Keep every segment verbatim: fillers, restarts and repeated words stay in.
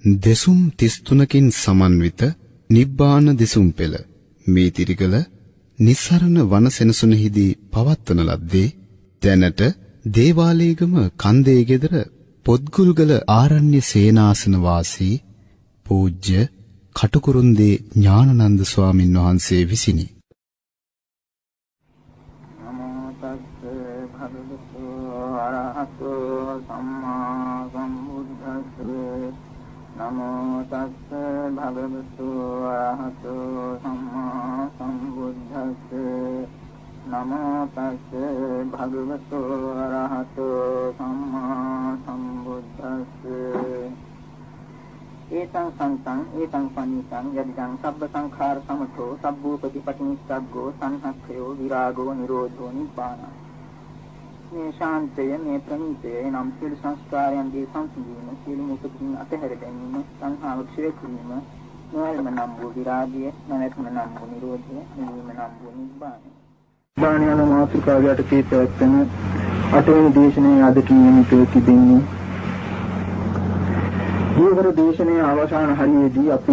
දෙසුම් තිස් තුනකින් සමන්විත නිබ්බාන දෙසුම් පෙළ මේ තිරිගල නිස්සරණ වන සෙනසුනේහිදී පවත්වන ලද්දේ දැනට දේවාලේගම කන්දේ ගෙදර පොත්ගුල්ගල ආරණ්‍ය සේනාසන වාසී පූජ්‍ය කටුකුරුන්දේ ඥානනන්ද ස්වාමින් වහන්සේ විසිනි. නමෝ තස්ස භගවතු අරහතෝ සම්මා සම්බුද්දස්ස නමෝ තස්ස භගවතු අරහතෝ සම්මා සම්බුද්දස්ස නමෝ තස්ස භගවතු අරහතෝ සම්මා සම්බුද්දස්ස ඒතං සන්තං ඒතං පනිතං යදිදං සබ්බ සංඛාර සමතෝ සබ්බූපති පටිනිස්සග්ගෝ සංහක්ඛයෝ විරාගෝ නිරෝධෝ නිබ්බාන. මේ ශාන්තය මේ ප්‍රණීතය නම් සියලු සංස්කාරයන්ගේ සංසිඳීම සියලු මුතුකින් අතහැර දැමීම සංහාව ක්ෂය කිරීම නොයල්ම නම් වූ විරාගය නැවැත්ම නම් වූ නිරෝධය නිවීම නම් වූ නිබ්බාන. බාණ්‍යන මාතෘකාවට කීපයක් වෙන අටවෙනි දේශනාවේ අද කියමිට තිබෙන්නේ ඊවර දේශනාවේ අවසාන හරියේදී අපි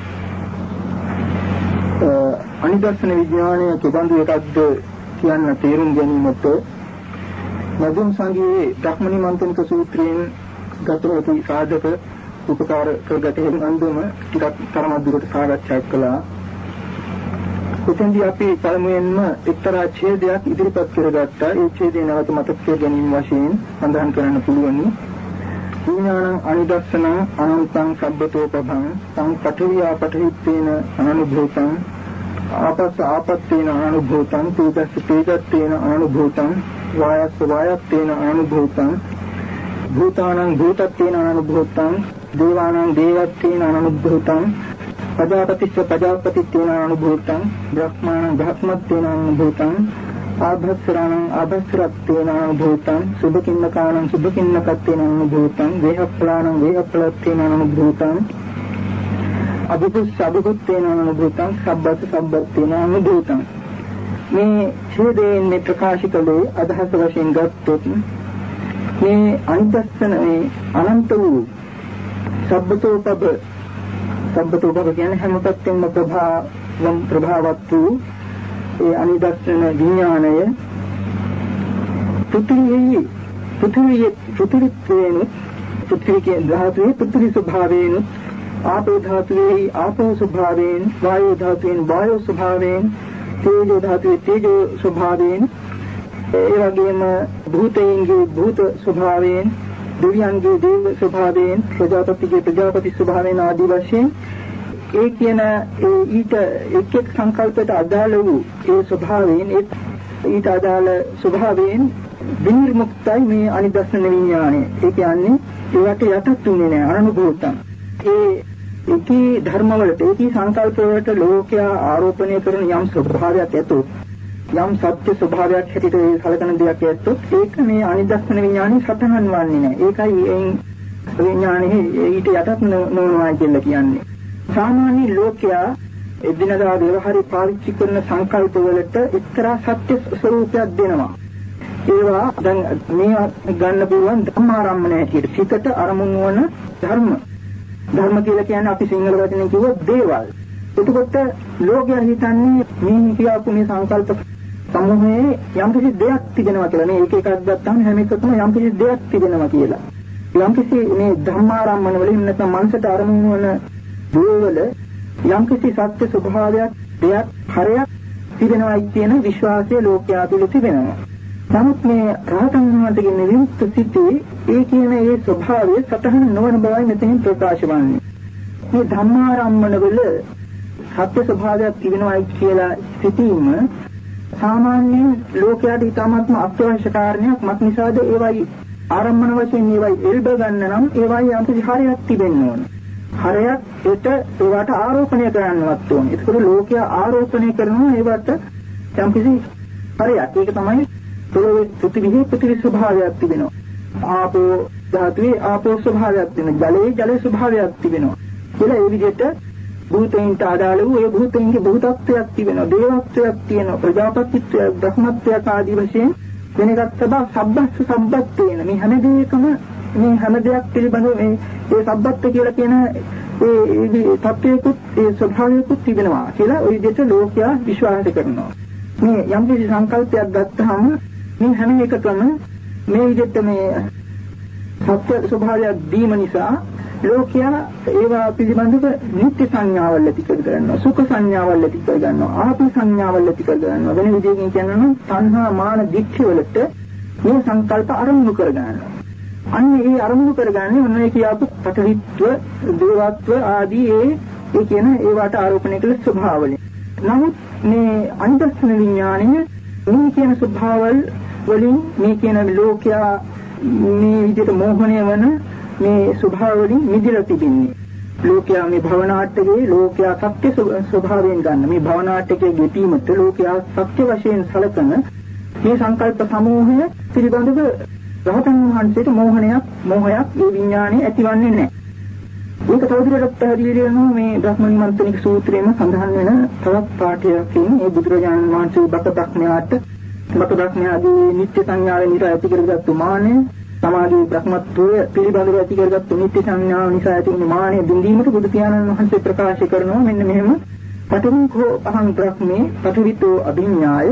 අනිදර්ශන විඥානය කෙබඳු එකක්ද කියන්න තේරුම් ගැනීමට නදුම් සංගයේ ධම්මනිමන්තනික සූත්‍රයෙන් ගතවතු සාධක උපකාර කරගත හැකි අන්දම ටිකක් තරමක් දුරට සාකච්ඡා කළා. එතෙන්දී අපි පළමුවෙන්ම එක්තරා ඡේදයක් ඉදිරිපත් කරගත්තා. ඒ ඡේදය නැවත මතක කර ගැනීම වශයෙන් සඳහන් කරන්න පුළුවනි. විඥානං අනිදස්සනං අනන්තං සබ්බතෝ පභං සංපඨවියා පඨවිත්තේන අනුභූතං ආපස්ස ආපත්තේන අනුභූතං තේජස්ස තේජත්තේන අනුභූතං වායස්ස වායත්තේන අනුභූතං භූතානං භූතත්තේන අනුභූතං දේවානං දේවත්තේන අනුභූතං පජාපතිස්ස පජාපතිත්තේන අනුභූතං බ්‍රහ්මාණං බ්‍රහ්මත්තේන අනුභූතං ආභස්සරණං ආභස්සරත්තේන අනුභූතං සුභකින්නකාණං සුභකින්නකත්තේන අනුභූතං වේහප්පලාණං වේහප්පලත්තේන අනුභූතං අභිපුස්ස අභිපුත්තේන අනුභූතං සබ්බස සබ්බත්තේන අනුභූතං. මේ ඡේදයෙන් මේ ප්‍රකාශ කළේ අදහස වශයෙන් ගත්තොත් මේ අනිදස්සන මේ අනන්ත වූ සබ්බතෝපබ සබ්බතෝපබ කියන්නේ හැම පැත්තෙන්ම ප්‍රභාවම් ප්‍රභාවත් වූ ඒ අනිදස්සන විඥාණය පෘථිවියේ පෘථිවියේ පෘථිවිත්වයෙන් පෘථිවියේ ධාතුවේ පෘථිවි ස්වභාවයෙන් ආපෝ ධාතුවේ ආපෝ ස්වභාවයෙන් වායෝ ධාතුවේ වායෝ ස්වභාවයෙන් තේජෝ ධාතුවේ තේජෝ ස්වභාවයෙන් ඒ වගේම භූතයන්ගේ භූත ස්වභාවයෙන් දෙවියන්ගේ දේව ස්වභාවයෙන් ප්‍රජාපතිගේ ප්‍රජාපති ස්වභාවයෙන් ආදී වශයෙන් ඒ කියන ඒ ඊට එක් එක් සංකල්පයට අදාළ වූ ඒ ස්වභාවයෙන් ඊට අදාළ ස්වභාවයෙන් විනිර්මුක්තයි මේ අනිදස්සන විඥානය. ඒ කියන්නේ ඒවට යටත් වෙන්නේ නැහැ අනුභූතං. ඒ ඒකී ධර්මවලට ඒකී සංකල්පවලට ලෝකයා ආරෝපණය කරන යම් ස්වභාවයක් ඇතොත් යම් සත්‍ය ස්වභාවයක් හැටියට ඒ සලකන දෙයක් ඇත්තොත් ඒක මේ අනිදස්සන විඥානයේ සතහන් වන්නේ නැහැ. ඒකයි ඒ විඥානයේ ඊට යටත් නොවනවා කියලා කියන්නේ. සාමාන්‍ය ලෝකයා එදිනදා ව්‍යවහාරේ පාවිච්චි කරන සංකල්ප වලට එක්තරා සත්‍ය ස්වરૂපයක් දෙනවා. ඒවා දැන් මේවා ගන්න පුළුවන් ධම්මාරම්මණය හැටියට සිතට අරමුණු වන ධර්ම. ධර්ම කියලා කියන්නේ අපි සිංහල වචනෙන් කිව්වොත් දේවල්. එතකොට ලෝකයා හිතන්නේ මේ කියපු මේ සංකල්ප සමූහයේ යම්කිසි දෙයක් තිබෙනවා කියලා. මේ එක එකක් ගත්තාම හැම එකකම යම්කිසි දෙයක් තිබෙනවා කියලා. යම්කිසි මේ ධම්මාරම්මන වලින් නැත්නම් මනසට අරමුණු වන දේවල යම්කිසි සත්‍ය ස්වභාවයක් දෙයක් හරයක් තිබෙනවා කියන විශ්වාසය ලෝකයා තුළ තිබෙනවා. නමුත් මේ රහතන් වහන්සේගේ විමුක්ත සිටේ ඒ කියන ඒ ස්වභාවය සතහන් නොවන බවයි මෙතනින් ප්‍රකාශ වන්නේ. මේ ධම්මාරම්මන වල සත්‍ය ස්වභාවයක් තිබෙනවා කියලා සිතීම සාමාන්‍යයෙන් ලෝකයට ඉතාමත්ම අත්‍යවශ්‍ය කාරණයක්. මත් නිසාද ඒවයි ආරම්මන වශයෙන් ඒවයි එල්බ ගන්න නම් ඒවයි යම්කිසි හරයක් තිබෙන්න ඕන. හරයක් ඒට ඒවට ආරෝපණය කරන්නවත් ඕනේ. ඒකවල ලෝකයා ආරෝපණය කරනවා ඒවට යම්කිසි හරයක්. ඒක තමයි පොළොවේ පෘථිවියේ පෘථිවි ස්වභාවයක් තිබෙනවා. ආපෝ ධාතුවේ ආපෝ ස්වභාවයක් තිබෙනවා. ජලයේ ජලයේ ස්වභාවයක් තිබෙනවා. කියලා ඒ විදිහට භූතයින්ට අදාළ වූ ඒ භූතයින්ගේ භූතත්වයක් තිබෙනවා. දේවත්වයක් තියෙනවා. ප්‍රජාපතිත්වයක්, බ්‍රහ්මත්වයක් ආදී වශයෙන් වෙන එකක් තමයි සබ්බස් සම්බත්තේන. මේ හැම දෙයකම මේ හැම දෙයක් පිළිබඳව මේ ඒ සබ්බත් කියලා කියන ඒ තත්ත්වයකුත් ඒ ස්වභාවයකුත් තිබෙනවා කියලා ওই විදිහට ලෝකයා විශ්වාස කරනවා. මේ යම් කිසි සංකල්පයක් ගත්තාම මේ හැම එකකම මේ විදිහට මේ සත්‍ය ස්වභාවයක් දීම නිසා ලෝකයා ඒවා පිළිබඳව නිත්‍ය සංඥාවල් ඇති කර ගන්නවා, සුඛ සංඥාවල් ඇති කර ගන්නවා, ආත්ම සංඥාවල් ඇති කර ගන්නවා. වෙන විදිහකින් කියනවා නම් තණ්හා මාන දික්ඛ වලට මේ සංකල්ප අරමුණු කර ගන්නවා. අන්න ඒ අරමුණු කරගන්නේ ඔන්න ඒ කියාපු පටවිත්ව, දේවත්ව ආදී ඒ ඒ කියන ඒවට ආරෝපණය කළ ස්වභාවවලින්. නමුත් මේ අනිදස්සන විඥාණය මේ කියන ස්වභාවවල වලින් මේ කියන ලෝකයා මේ විදිහට මෝහණය වන මේ ස්වභාවවලින් මිදලා තිබෙන්නේ. ලෝකයා මේ භවනාට්‍යයේ ලෝකයා සත්‍ය ස්වභාවයෙන් ගන්න මේ භවනාට්‍යයේ ගෙතීමට ලෝකයා සත්‍ය වශයෙන් සැලකන මේ සංකල්ප සමූහය පිළිබඳව රහතන් වහන්සේට මෝහණයක් මොහයක් ඒ විඥානයේ ඇතිවන්නේ නැහැ. ඒක තවදුරටත් පැහැදිලි වෙනවා මේ බ්‍රහ්මනිමන්ත්‍රණික සූත්‍රයේම සඳහන් වෙන තවත් පාඨයකින් මේ බුදුරජාණන් වහන්සේ බක බ්‍රහ්මයාට බක බ්‍රහ්මයාගේ නිත්‍ය සංඥාවේ නිර ඇති කරගත්තු මානෙ සමාධි බ්‍රහ්මත්වය පිළිබඳව ඇති කරගත්තු නිත්‍ය සංඥාව නිසා ඇති වුණු මානෙ බින්දීමට බුදු පියාණන් වහන්සේ ප්‍රකාශ කරනවා මෙන්න මෙහෙම පඨවිකෝ අහං බ්‍රහ්මේ පඨවිතෝ අභිඥාය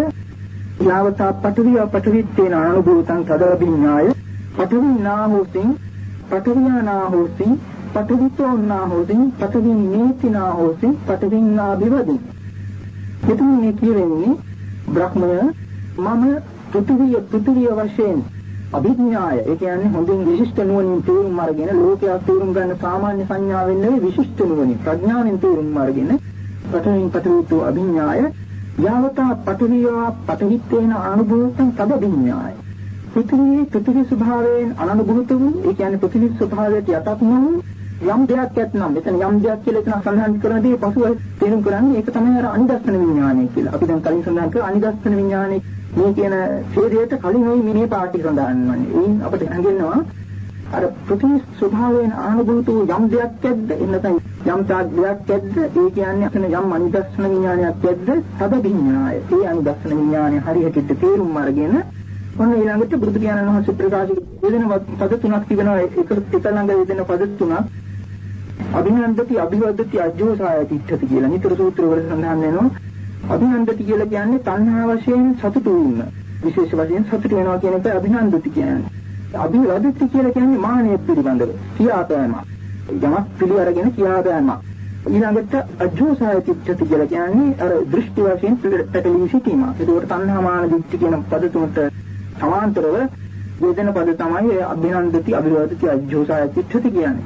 යාවතා පඨවිය පඨවිත්තේන අනුභූතං තදවිඥාය පඨවිනා හෝසින් පඨවියානා හෝසින් පඨවිතෝ නා හෝසින් පඨවින් නීතිනා හෝසින් පඨවින්නා බිවදි. මෙතන මේ කියන්නේ බ්‍රහ්මය මම පෘථිවිය පෘථිවිය වශයෙන් අභිඥාය ඒ කියන්නේ හොඳින් විශිෂ්ට නුවණින් තේරුම් අරගෙන ලෝකයා තේරුම් ගන්න සාමාන්‍ය සංඥාවෙන් නෙවෙයි විශිෂ්ට නුවණින් ප්‍රඥාවෙන් තේරුම් අරගෙන පඨවින් පඨවිතෝ අභිඥාය යාවතා පඨවියා පඨවිත්තේන අනුභූතං තදවිඥාය පෘථිවියේ පෘථිවි ස්වභාවයෙන් අනනුභූත වූ ඒ කියන්නේ පෘථිවි ස්වභාවයට යටත් වූ යම් දෙයක් ඇතනම් මෙතන යම් දෙයක් කියලා එතන සඳහන් කරන දේ පසුව තේරුම් කරන්නේ ඒක තමයි අර අනිදස්සන විඥානය කියලා. අපි දැන් කලින් සඳහන් කළා අනිදස්සන විඥානය මේ කියන ඡේදයට කලින් ওই මේ පාටි සඳහන් වන්නේ. ඒන් අපිට හංගෙනවා අර පෘථිවි ස්වභාවයෙන් අනුභූත වූ යම් දෙයක් ඇද්ද එන්නතයි යම් තාක් දෙයක් ඇද්ද ඒ කියන්නේ අතන යම් අනිදස්සන විඥානයක් ඇද්ද තද විඥාය. ඒ අනිදස්සන විඥානය හරියට තේරුම් අරගෙන ඔන්න ඊළඟට බුදු පියාණන් වහන්සේ ප්‍රකාශ දෙන පද තුනක් තිබෙනවා. එක එක ළඟ දෙන පද තුනක් අභිනන්දති අභිවදති අජ්ජෝසාය තිට්ඨති කියලා නිතර සූත්‍රවල සඳහන් වෙනවා. අභිනන්දති කියලා කියන්නේ තණ්හා වශයෙන් සතුටු වීම. විශේෂ වශයෙන් සතුටු වෙනවා කියන එක අභිනන්දති කියන්නේ. අභිවදති කියලා කියන්නේ මානෙ පිළිබඳව කියාපෑම. යමක් පිළි අරගෙන කියාපෑම. ඊළඟට අජ්ජෝසාය තිට්ඨති කියලා කියන්නේ අර දෘෂ්ටි වශයෙන් පැටලී සිටීම. ඒකට තණ්හා මාන දිට්ඨි කියන පද තුනට සමාන්තරව වේදන පද තමයි අභිනන්දති අභිවදති අජ්ජෝසාය තිට්ඨති කියන්නේ.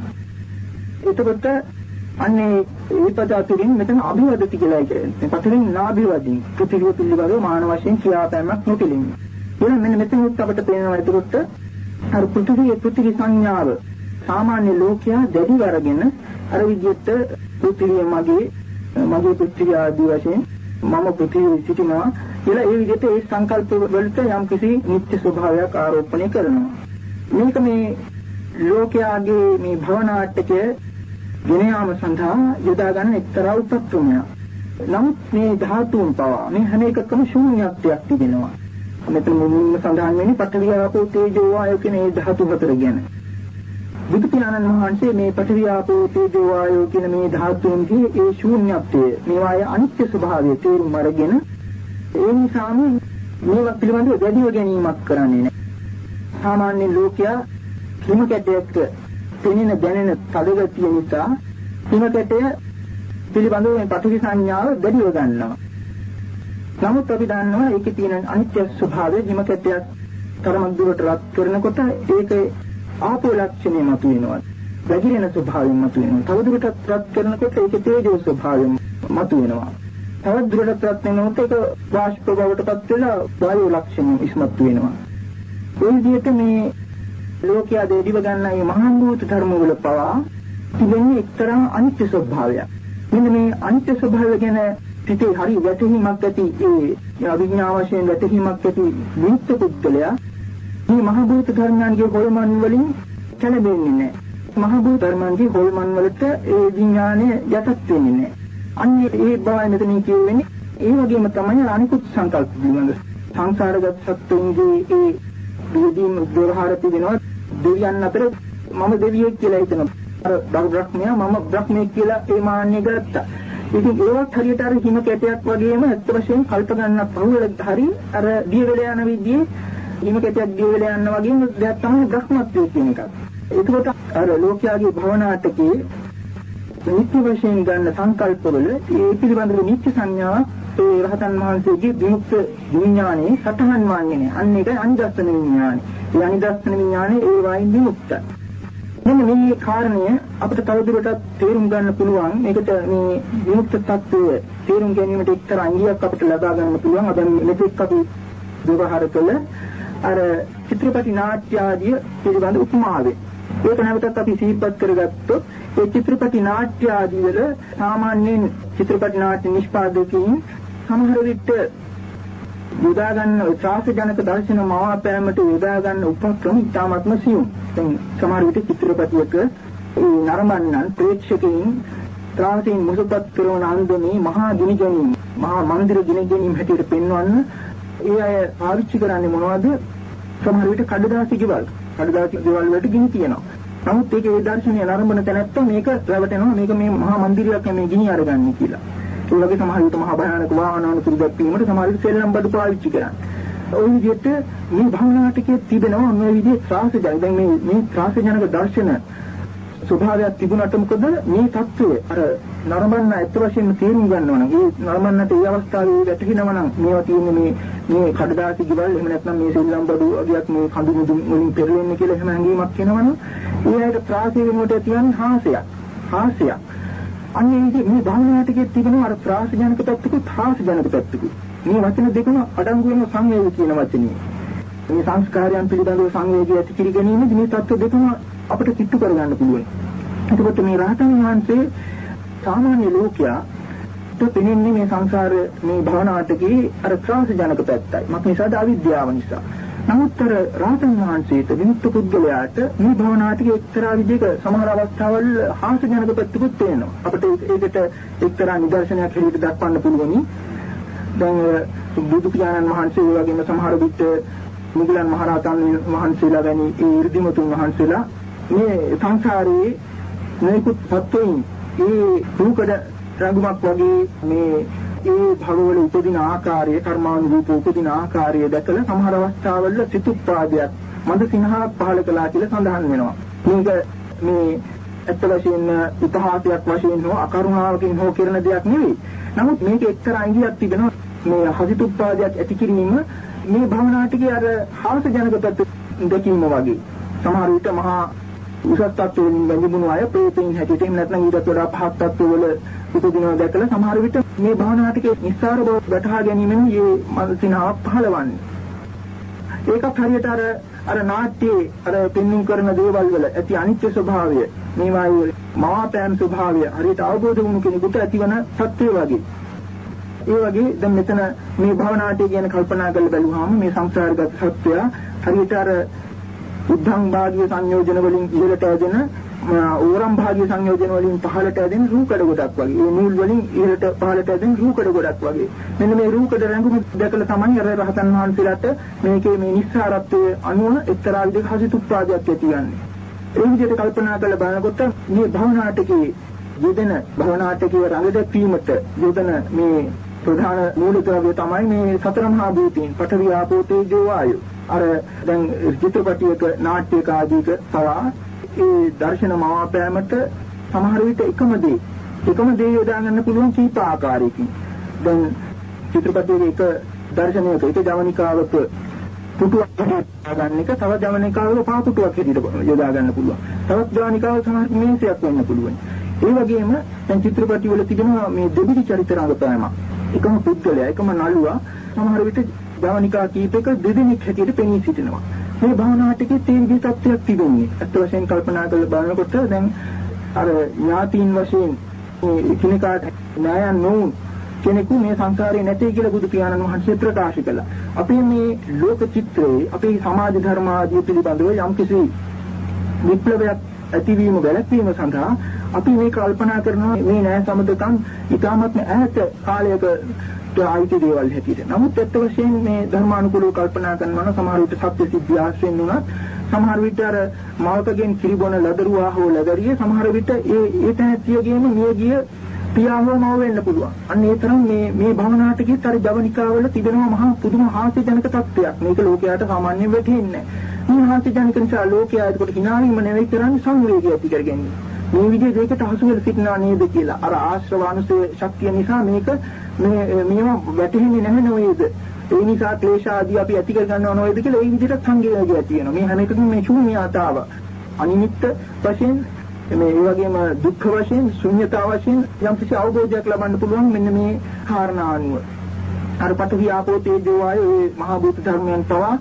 එතකොට අන්නේ ඒ පද අතරින් මෙතන අභිවදති කියලා කියන්නේ. පතරින් නාභිවදී ප්‍රතිවිරුද්ධ පිළිබඳව මාන වශයෙන් කියාපෑමක් නොපිළිමි. එහෙනම් මෙන්න මෙතන අපිට පේනවා එතකොට අර පෘථිවියේ පෘථිවි සංඥාව සාමාන්‍ය ලෝකයා දැඩිව අරගෙන අර විදිහට පෘථිවිය මගේ මගේ පෘථිවිය ආදී වශයෙන් මම පෘථිවියේ සිටිනවා කියලා ඒ විදිහට ඒ සංකල්ප වලට යම් කිසි නිත්‍ය ස්වභාවයක් ආරෝපණය කරනවා. මේක මේ ලෝකයාගේ මේ භවනාට්‍යය ගෙන යාම සඳහා යොදා ගන්න එක්තරා උපක්‍රමයක්. නමුත් මේ ධාතුන් පවා මේ හැම එකකම ශූන්‍යත්වයක් තිබෙනවා. මෙතන මුලින්ම සඳහන් වෙන්නේ පඨවි ආපෝ තේජෝ වායෝ කියන මේ ධාතු හතර ගැන. බුදු පියාණන් වහන්සේ මේ පඨවි ආපෝ තේජෝ වායෝ කියන මේ ධාතුන්ගේ ඒ ශූන්‍යත්වය මේවායේ අනිත්‍ය ස්වභාවය තේරුම් අරගෙන ඒ නිසාම මේවා පිළිබඳව වැඩිව ගැනීමක් කරන්නේ නැහැ. සාමාන්‍ය ලෝකයා හිම කැටයක පෙනෙන දැනෙන තදගතිය නිසා හිම කැටය පිළිබඳව මේ පටිඝ සංඥාව වැඩිව ගන්නවා. නමුත් අපි දන්නවා ඒකේ තියෙන අනිත්‍ය ස්වභාවය හිම කැටයක් තරමක් දුරට රත් කරනකොට ඒකේ ආපෝ ලක්ෂණය මතුවෙනවා. වැగిරෙන ස්වභාවයෙන් මතුවෙනවා. තවදුරටත් රත් කරනකොට ඒකේ තේජෝ ස්වභාවයෙන් මතුවෙනවා. තවත් දුරටත් රත් වෙනකොට ඒක වාෂ්ප බවටපත් වෙලා වායු ලක්ෂණ ඉස්මතු වෙනවා. ඒ විදිහට මේ ලෝකයා දෙවිව ගන්න මේ මහා භූත ධර්ම වල පවා තිබෙන්නේ එක්තරා අනිත්‍ය ස්වභාවයක්. මෙන්න මේ අනිත්‍ය ස්වභාවය ගැන පිටේ හරි වැටහීමක් ඇති ඒ අවිඥා වශයෙන් වැටහීමක් ඇති විමුක්ත පුද්ගලයා මේ මහා භූත ධර්මයන්ගේ හොල්මන් වලින් කැළඹෙන්නේ නැහැ. මහා භූත ධර්මයන්ගේ හොල්මන් වලට ඒ විඥානය යටත් වෙන්නේ නැහැ. අන්නේ ඒ බවයි මෙතන කියවෙන්නේ. ඒ වගේම තමයි අනිකුත් සංකල්ප පිළිබඳ සංසාරගත සත්තුන්ගේ ඒ විදීම් ව්‍යවහාර තිබෙනවා. දෙවියන් අතර මම දෙවියෙක් කියලා හිතනවා. අර බ්‍රහ්මයා මම බ්‍රහ්මයෙක් කියලා ඒ මාන්නේ ගත්තා. ඉතින් ඒවත් හරියට අර හිම කැටයක් වගේම ඇත්ත වශයෙන් කල්ප ගන්නක් පහුවල හරි අර දිය වෙල යන විදිහේ හිම කැටයක් දිය වෙල යන වගේම දෙයක් තමයි බ්‍රහ්මත්වය කියන එක. ඒකකොට අර ලෝකයාගේ භවනාටකේ නිත්‍ය වශයෙන් ගන්න සංකල්පවල ඒ පිළිබඳව නිත්‍ය සංඥාවක් ඒ රහතන් වහන්සේගේ විමුක්ත විඥානයේ සතහන් වන්නේ නැහැ. අන්න ඒකයි අනිදස්සන විඥානය. ඒ අනිදස්සන විඥානයේ ඒ වයින් විමුක්තයි. මෙන්න මේ කාරණය අපිට තවදුරටත් තේරුම් ගන්න පුළුවන්. මේකට මේ විමුක්ත tattwe තේරුම් ගැනීමට එක්තරා අංගයක් අපිට ලබා ගන්න පුළුවන්. අද මෙතෙක් අපි ବ୍ୟବහාර කළ අර චිත්‍රපටි නාට්‍ය ආදී පිළිබඳ උපමාවෙන්. ඒක නැවතත් අපි සිහිපත් කරගත්තොත් ඒ චිත්‍රපටි නාට්‍ය ආදී වල සාමාන්‍යයෙන් චිත්‍රපටි නාට්‍ය නිෂ්පාදකයන් සමහර විට යොදා ගන්න ත්‍රාසජනක දර්ශන මවාපෑමට යොදා ගන්න උපක්‍රම ඉතාමත්ම සියුම්. දැන් සමහර විට චිත්‍රපටියක ඒ නරඹන්නන් ප්‍රේක්ෂකයන් ත්‍රාසයෙන් මුසපත් කරන අන්දමේ මහා ගිනිගැනීම් මහා මන්දිර ගිනිගැනීම් හැටියට පෙන්වන්න ඒ අය පාවිච්චි කරන්නේ මොනවද? සමහර විට කඩදාසි ගෙවල් කඩදාසි ගෙවල් වලට ගිනි තියනවා. නමුත් ඒකේ ඒ දර්ශනය නරඹන තැනැත්ත මේක රැවටෙනවා මේක මේ මහා මන්දිරයක් මේ ගිනි අරගන්නේ කියලා. ඒ වගේ සමහර විට මහා භයානක වාහන අනුතුරු දැක්වීමට සමහර විට සෙල්ලම් බඩු පාවිච්චි කරන්නේ. ওই විදිහට මේ භවනාටකයේ තිබෙනවා මේ විදිහේ ත්‍රාසජනක දැන් මේ මේ ත්‍රාසජනක දර්ශන ස්වභාවයක් තිබුණාට මොකද මේ தত্ত্বය අර නරඹන්න ඇත්ත වශයෙන්ම තේරුම් ගන්නවා නම් ඒ නරඹන්නට ඒ අවස්ථාවේ වැටහෙනවා නම් මේවා තියෙන්නේ මේ මේ කඩදාසි ගෙවල් එහෙම නැත්නම් මේ සෙල්ලම් බඩු වගේක් මේ කඳු මුදුන් වලින් පෙරලෙන්නේ කියලා එහෙම හැඟීමක් එනවනම් ඒ ඇයිට ත්‍රාසය වෙනුවට කියන්නේ හාස්‍යයක් හාස්‍යයක් අන්නේ මේ භවනාටකයේ තිබෙන අර ත්‍රාසජනක පැත්තකුත් හාස්‍යජනක පැත්තකුත් මේ වචන දෙකම අඩංගු වෙන සංවේගය කියන වචනේ මේ සංස්කාරයන් පිළිබඳව සංවේගය ඇති කර ගැනීමදී මේ தত্ত্ব දෙකම අපිට කිට්ටු කරගන්න පුළුවන්. එතකොට මේ රහතන් වහන්සේ සාමාන්‍ය ලෝකයා තෙපෙන්නේ මේ සංසාර මේ භවනාටකේ අර ත්‍රාසජනක පැත්තයි. මොකද ඒසාද අවිද්‍යාව නිසා. නමුත් අර රහතන් වහන්සේට විමුක්ත පුද්ගලයාට මේ භවනාටකේ එක්තරා විදිහක සමහර අවස්ථාවල හාස්‍යජනක පැත්තකුත් තියෙනවා. අපිට ඒකට එක්තරා නිදර්ශනයක් හැටියට දක්වන්න පුළුවනි. දැන් බුදු පියාණන් වහන්සේ වගේම සමහර විට මුගලන් මහරහතන් වහන්සේලා වැනි ඒ 이르දිමතුන් වහන්සේලා මේ සංසාරයේ මේකුත් සත්වයින් ඒ රූකඩ රඟුමක් වගේ මේ ඒ භවවල උපදින ආකාරය කර්මානුරූප උපදින ආකාරය දැකලා සමහර අවස්ථාවල සිතුප්පාදයක් මන්ද සිනහාවක් පහළ කළා කියලා සඳහන් වෙනවා. මේක මේ ඇත්ත වශයෙන්ම උපහාසයක් වශයෙන් හෝ අකරුණාවකින් හෝ කරන දෙයක් නෙවෙයි. නමුත් මේක එක්තරා අංගයක් තිබෙනවා. මේ හසිතුප්පාදයක් ඇති කිරීම මේ භවනාටකේ අර හාස්‍යජනක පැත්ත දැකීම වගේ. සමහර විට මහා උසස් තත්ත්වවලින් වැඳිමුණු අය ප්‍රේතයින් හැටියට එහෙම නැත්නම් ඊට වඩා පහත් තත්ත්වවල උපදිනවා දැකලා සමහර විට මේ භවනාටකේ නිස්සාර බව වටහා ගැනීමෙන් මේ මනසිනාවක් පහළවන්නේ. ඒකත් හරියට අර අර නාට්‍යයේ අර පෙන්වීම කරන දේවල් වල ඇති අනිත්‍ය ස්වභාවය මේවායේ මවාපෑම් ස්වභාවය හරියට අවබෝධ වුණු කෙනෙකුට ඇතිවන සත්‍යය වගේ. ඒ වගේ දැන් මෙතන මේ භවනාටය ගැන කල්පනා කරලා බැලුවාම මේ සංසාරගත සත්‍යය හරියට අර උද්ධං භාගීය සංයෝජන වලින් ඉහළට ඇදෙන ඕරම් භාගීය සංයෝජන වලින් පහළට ඇදෙන රූකඩ ගොඩක් වගේ. ඒ නූල් වලින් ඉහළට පහළට ඇදෙන රූකඩ ගොඩක් වගේ. මෙන්න මේ රූකඩ රැඟුම දැකලා තමයි අර රහතන් වහන්සේලාට මේකේ මේ නිස්සාරත්වයේ අනුව එක්තරා විදිහක හසිතුප්පාදයක් ඇතිවන්නේ. ඒ විදිහට කල්පනා කරලා බලනකොට මේ භවනාටකයේ යෙදෙන භවනාටකයේ රඟ දැක්වීමට යෙදෙන මේ ප්‍රධාන මූලිකවය තමයි මේ සතර මහා භූතීන් පඨවි ආපෝ තේජෝ වායු. අර දැන් චිත්‍රපටියක නාට්‍යක ආදීක පවා ඒ දර්ශන මවාපෑමට සමහර විට එකම දේ එකම දේ යොදා ගන්න පුළුවන් කීප ආකාරයකින්. දැන් චිත්‍රපටියේ එක දර්ශනයක එක ජවනිකාවක පුටුවක් ගන්න එක තව ජවනිකාවක පාපුටුවක් හැටියට යොදා ගන්න පුළුවන්. තවත් ජවනිකාවක සමහර මේසයක් වෙන්න පුළුවන්. ඒ වගේම දැන් චිත්‍රපටි වල තිබෙනවා මේ දෙබිඩි චරිත රංගපෑමක්. එකම පුද්ගලයා එකම නළුවා සමහර විට ජවනිකා කීපයක දෙදෙනෙක් හැටියට පෙනී සිටිනවා. මේ භවනාටකයේ තේරිවි තත්ත්වයක් තිබෙන්නේ. අත් වශයෙන් කල්පනා කරලා බලනකොට දැන් අර ඥාතීන් වශයෙන් මේ කිනකාට න්යායන් නොවුන් කෙනෙකු මේ සංසාරේ නැtei කියලා බුදු පියාණන් වහන්සේ ප්‍රකාශ කළා. අපේ මේ ලෝක චිත්‍රයේ අපේ සමාජ ධර්ම ආදී පිළිබඳව යම්කිසි විප්ලවයක් ඇතිවීම වැළැක්වීම සඳහා අපි මේ කල්පනා කරනවා මේ න්‍යාය සම්බන්ධකම් ඉතාමත් ඈත කාලයක ආයිති දේවල් හැටියට. නමුත් ඇත්ත වශයෙන් මේ ධර්මානුකූලව කල්පනා කරනවා නම් සමහර විට සත්‍ය සිද්ධිය ආශ්‍රයෙන් උනත් සමහර විට අර මවකගෙන් කිරිබොන ලදරුවා හෝ ලදරිය සමහර විට ඒ ඒ තැනැත්තියගේම මියගිය පියාවම වෙන්න පුළුවන්. අන්න ඒ තරම් මේ මේ භවනාටකෙත් අර ජවනිකාවල තිබෙනවා මහා පුදුම හාස්‍යජනක තත්ත්වයක්. මේක ලෝකයට සාමාන්‍යයෙන් වැටහෙන්නේ නැහැ. මේ හාස්‍යජනක නිසා ලෝකයා ඒකට hina වීම නෙවෙයි කරන්නේ සංවේගය ඇති කරගන්නේ. මේ විදිහට ඒකට හසු වෙලා සිටිනා නේද කියලා. අර ආශ්‍රවානුසය ශක්තිය නිසා මේක මේ මේවා වැටහෙන්නේ නැහැ නේද? ඒ නිසා ක්ලේශ ආදී අපි ඇති කර ගන්නව නේද කියලා ඒ විදිහට සංවේගය ඇති වෙනවා. මේ හැම එකකින් මේ ශූන්‍යතාව අනිමිත්ත වශයෙන් මේ ඒ වගේම දුක්ඛ වශයෙන් ශුන්‍යතාව වශයෙන් යම් කිසි අවබෝධයක් ලබන්න පුළුවන් මෙන්න මේ කාරණා අනුව. අර පඨවි ආපෝ තේජෝ වායෝ මේ මහා භූත ධර්මයන් පවා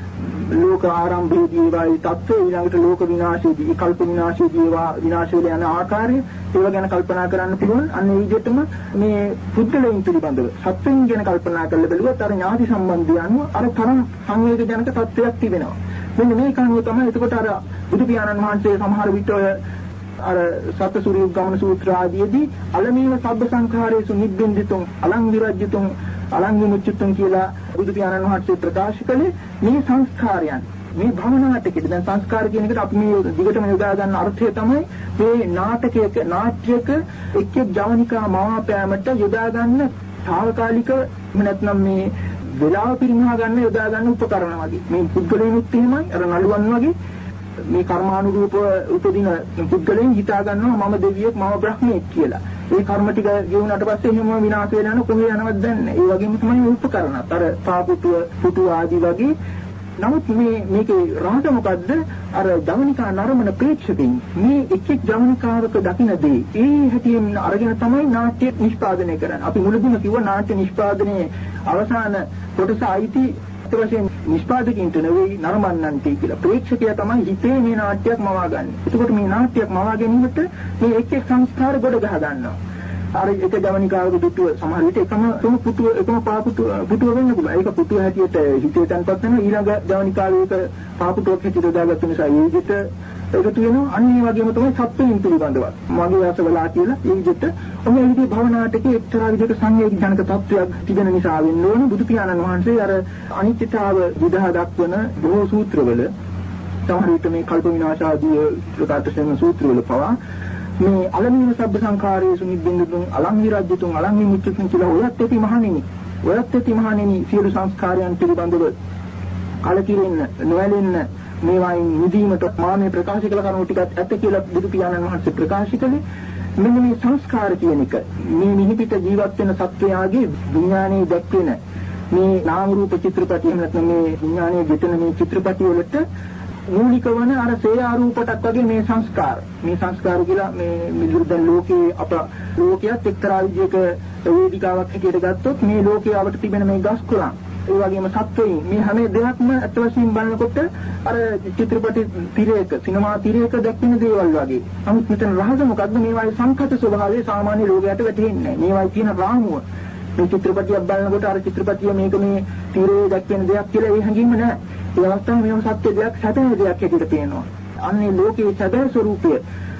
ලෝක ආරම්භයේදී වායි තත්ත්වය ඊළඟට ලෝක විනාශයේදී කල්ප විනාශයේදී වා විනාශ වෙලා යන ආකාරය ඒව ගැන කල්පනා කරන්න පුළුවන්. අන්න ඒ විදිහටම මේ පුද්ගලයන් පිළිබඳව සත්‍යයෙන් ගැන කල්පනා කරලා බැලුවොත් අර ඥාති සම්බන්ධය අනුව අර තරම් සංවේගජනක තත්ත්වයක් තිබෙනවා. මෙන්න මේ කරුණ තමයි එතකොට අර බුදු පියාණන් වහන්සේ සමහර විට ඔය අර සත්සුරිය ගමන සූත්‍ර ආදීදී අලමීව සබ්බ සංඛාරේසු නිබ්බින්දිතුං අලං විරජ්‍යතුං අලං විමුච්ඡතුං කියලා බුදු පියාණන් වහන්සේ ප්‍රකාශ කළේ මේ සංස්කාරයන් මේ භවනාටකෙද දැන් සංස්කාර කියන එකට අපි මේ දිගටම යොදා ගන්න අර්ථය තමයි මේ නාටකයක නාට්‍යයක එක් එක් ජවනිකා මවාපෑමට යොදා ගන්න తాවකාලික නැත්නම් මේ වෙලාව පිරිනවා ගන්න යොදා ගන්න උපකරණ වගේ මේ පුද්ගලයන්ුත් එහෙමයි අර නළුවන් වගේ මේ කර්මානුරූප උපදින පුද්ගලයන් හිතා ගන්නවා මම දෙවියෙක් මම බ්‍රහ්මෙක් කියලා. ඒ කර්ම ටික ගෙවුනට පස්සේ එහෙම විනාශ වෙලා යන කොහේ යනවද දන්නේ නැහැ. ඒ වගේම තමයි උපකරණත් අර පාපුතුව පුතු ආදී වගේ. නමුත් මේ මේකේ රහස මොකද්ද? අර ජවනිකා නරමන ප්‍රේක්ෂකයන් මේ එක් එක් ජවනිකාවක දකින්න දේ ඒ හැටියෙන් අරගෙන තමයි නාට්‍ය නිෂ්පාදනය කරන්නේ. අපි මුලදීම කිව්ව නාට්‍ය නිෂ්පාදනයේ අවසාන කොටස අයිති වශයෙන් නිෂ්පාදකින්ට නෙවෙයි නරඹන්නන්ට කියලා. ප්‍රේක්ෂකයා තමයි හිතේ මේ නාට්‍යයක් මවා ගන්න. එතකොට මේ නාට්‍යයක් මවා ගැනීමට මේ එක් එක් සංස්කාර ගොඩ ගහ ගන්නවා. අර එක ජවනිකාවක පුතුව සමහර විට එකම තුම පුතුව එකම පාපුතුව පුතුව වෙන්න පුළුවන්. ඒක පුතුව හැටියට හිතේ තැන්පත් වෙනවා. ඊළඟ ජවනිකාවේ එක පාපුතුවක් හැටියට දාගත්තු නිසා ඒ විදිහට ඒකතු වෙනවා. අන්න ඒ වගේම තමයි සත්ත්වයන් පිළිබඳව. මගේ වාසවලා කියලා ඒ විදිහට ඔය විදිහේ භවනාටකේ එක්තරා විදිහක සංවේගජනක තත්ත්වයක් තිබෙන නිසා වෙන්න ඕන බුදු පියාණන් වහන්සේ අර අනිත්‍යතාව විදහා දක්වන බොහෝ සූත්‍රවල සමහර විට මේ කල්ප විනාශ ආදී ප්‍රකාශ කරන සූත්‍රවල පවා මේ අලමීන සබ්බ සංඛාරේසු නිබ්බින්දුතුං අලං විරජ්‍යතුං අලං විමුච්ඡතුං කියලා ඔයත් ඇති මහණෙනි ඔයත් ඇති මහණෙනි සියලු සංස්කාරයන් පිළිබඳව කලකිරෙන්න නොඇලෙන්න මේවායින් නිදීමට මා මේ ප්‍රකාශ කළ කරුණු ටිකත් ඇත්ත කියලා බුදු පියාණන් වහන්සේ ප්‍රකාශ කළේ මෙන්න මේ සංස්කාර කියන එක මේ නිහිත ජීවත් වෙන සත්වයාගේ විඥානයේ දැක්වෙන මේ නාම රූප චිත්‍රපටි එහෙම නැත්නම් මේ විඥානයේ ගෙතන මේ චිත්‍රපටි වලට මූලික වන අර සේයාරූපටත් වගේ මේ සංස්කාර මේ සංස්කාර කියලා මේ මිදුරුදන් ලෝකේ අප ලෝකයක් එක්තරා විදිහක වේදිකාවක් හැටියට ගත්තොත් මේ ලෝකයාවට තිබෙන මේ ගස් කුලන් ඒ වගේම සත්වයින් මේ හැම දෙයක්ම අත් වශයෙන් බලනකොට අර චිත්‍රපටි තිරයක සිනමා තිරයක දැක්වෙන දේවල් වගේ. නමුත් මෙතන රහස මොකද්ද? මේවායේ සංකත ස්වභාවය සාමාන්‍ය ලෝකයට වැටහෙන්නේ නැහැ. මේවායේ තියෙන රාමුව මේ චිත්‍රපටියක් බලනකොට අර චිත්‍රපටිය මේක මේ තිරේ දැක්වෙන දෙයක් කියලා ඒ හැඟීම නැහැ. ඒ අවස්ථාවේ මේව සත්‍ය දෙයක් සැබෑ දෙයක් හැටියට පේනවා. අන්නේ ලෝකයේ සැබෑ ස්වરૂපය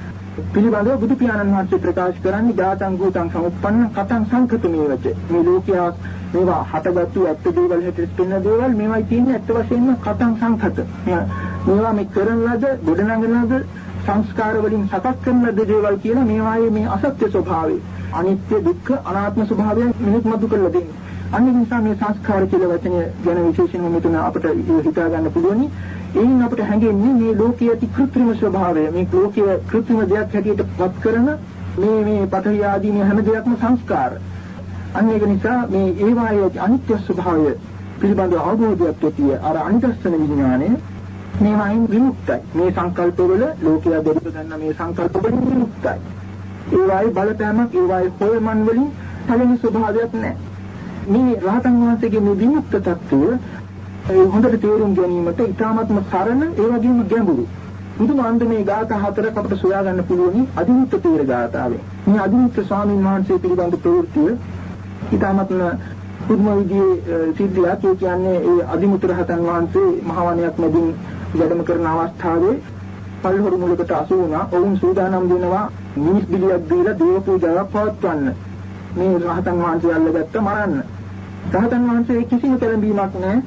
පිළිබඳව බුදු පියාණන් වහන්සේ ප්‍රකාශ කරන්නේ ජාතං භූතං සමුප්පන්න කතං සංකතමේ වච. මේ ලෝකයා මේවා හටගත්තු ඇත්ත දේවල් හැටියට පෙනෙන දේවල් මේවායි තියෙන්නේ ඇත්ත වශයෙන්ම කතං සංකත. මේවා මේ කරන ලද ගොඩනගන ලද සංස්කාර වලින් සකස් කරන ලද දේවල් කියලා මේවායේ මේ අසත්‍ය ස්වභාවය අනිත්‍ය දුක්ඛ අනාත්ම ස්වභාවය මිනිත් මතු කරලා දෙන්නේ. අනිත් නිසා මේ සංස්කාර කියලා වචනය ගැන විශේෂයෙන්ම මෙතන අපිට හිතා ගන්න පුළුවනි. එයින් අපිට හැඟෙන්නේ මේ ලෝකයේ ඇති කෘත්‍රිම ස්වභාවය මේ ලෝකයේ කෘත්‍රිම දෙයක් හැටියට පත් කරන මේ මේ පඨවි ආදී මේ හැම දෙයක්ම සංස්කාර. අන්න ඒක නිසා මේ ඒවායේ අනිත්‍ය ස්වභාවය පිළිබඳව අවබෝධයක් ඇතිය අර අනිදස්සන විඥානය මේවායින් විමුක්තයි. මේ සංකල්පවල ලෝකයා දෙක ගන්න මේ සංකල්ප වලින් විමුක්තයි. ඒවායේ බලපෑමක් ඒවායේ හොයමන් වලින් තලෙන ස්වභාවයක් නැහැ. මේ රහතන් වහන්සේගේ මේ විමුක්ත තත්ත්වය ඒ හොඳට තේරුම් ගැනීමට ඊටාත්ම සරල ඒ වගේම ගැඹුරු. බුදුමාන්ද මේ ගාථා හතරක් අපිට සොයා ගන්න පුළුවන් අදිමුත්ත තීර ගාථාවෙන්. මේ අදිමුත්ත ස්වාමීන් වහන්සේ පිළිබඳ ප්‍රවෘත්තිය ඊටාත්ම පුදුම විදිහේ සිද්ධියක්. ඒ කියන්නේ ඒ අදිමුත්ත රහතන් වහන්සේ මහවණයක් මැදින් වැඩම කරන අවස්ථාවේ පල්හොරු මුලකට අසු වුණා. ඔවුන් සූදානම් වෙනවා මිනිස් බිලියක් දීලා දේව පූජාවක් පවත්වන්න. මේ රහතන් වහන්සේ අල්ලගත්ත මරන්න. රහතන් වහන්සේ කිසිම පෙළඹීමක් නැහැ.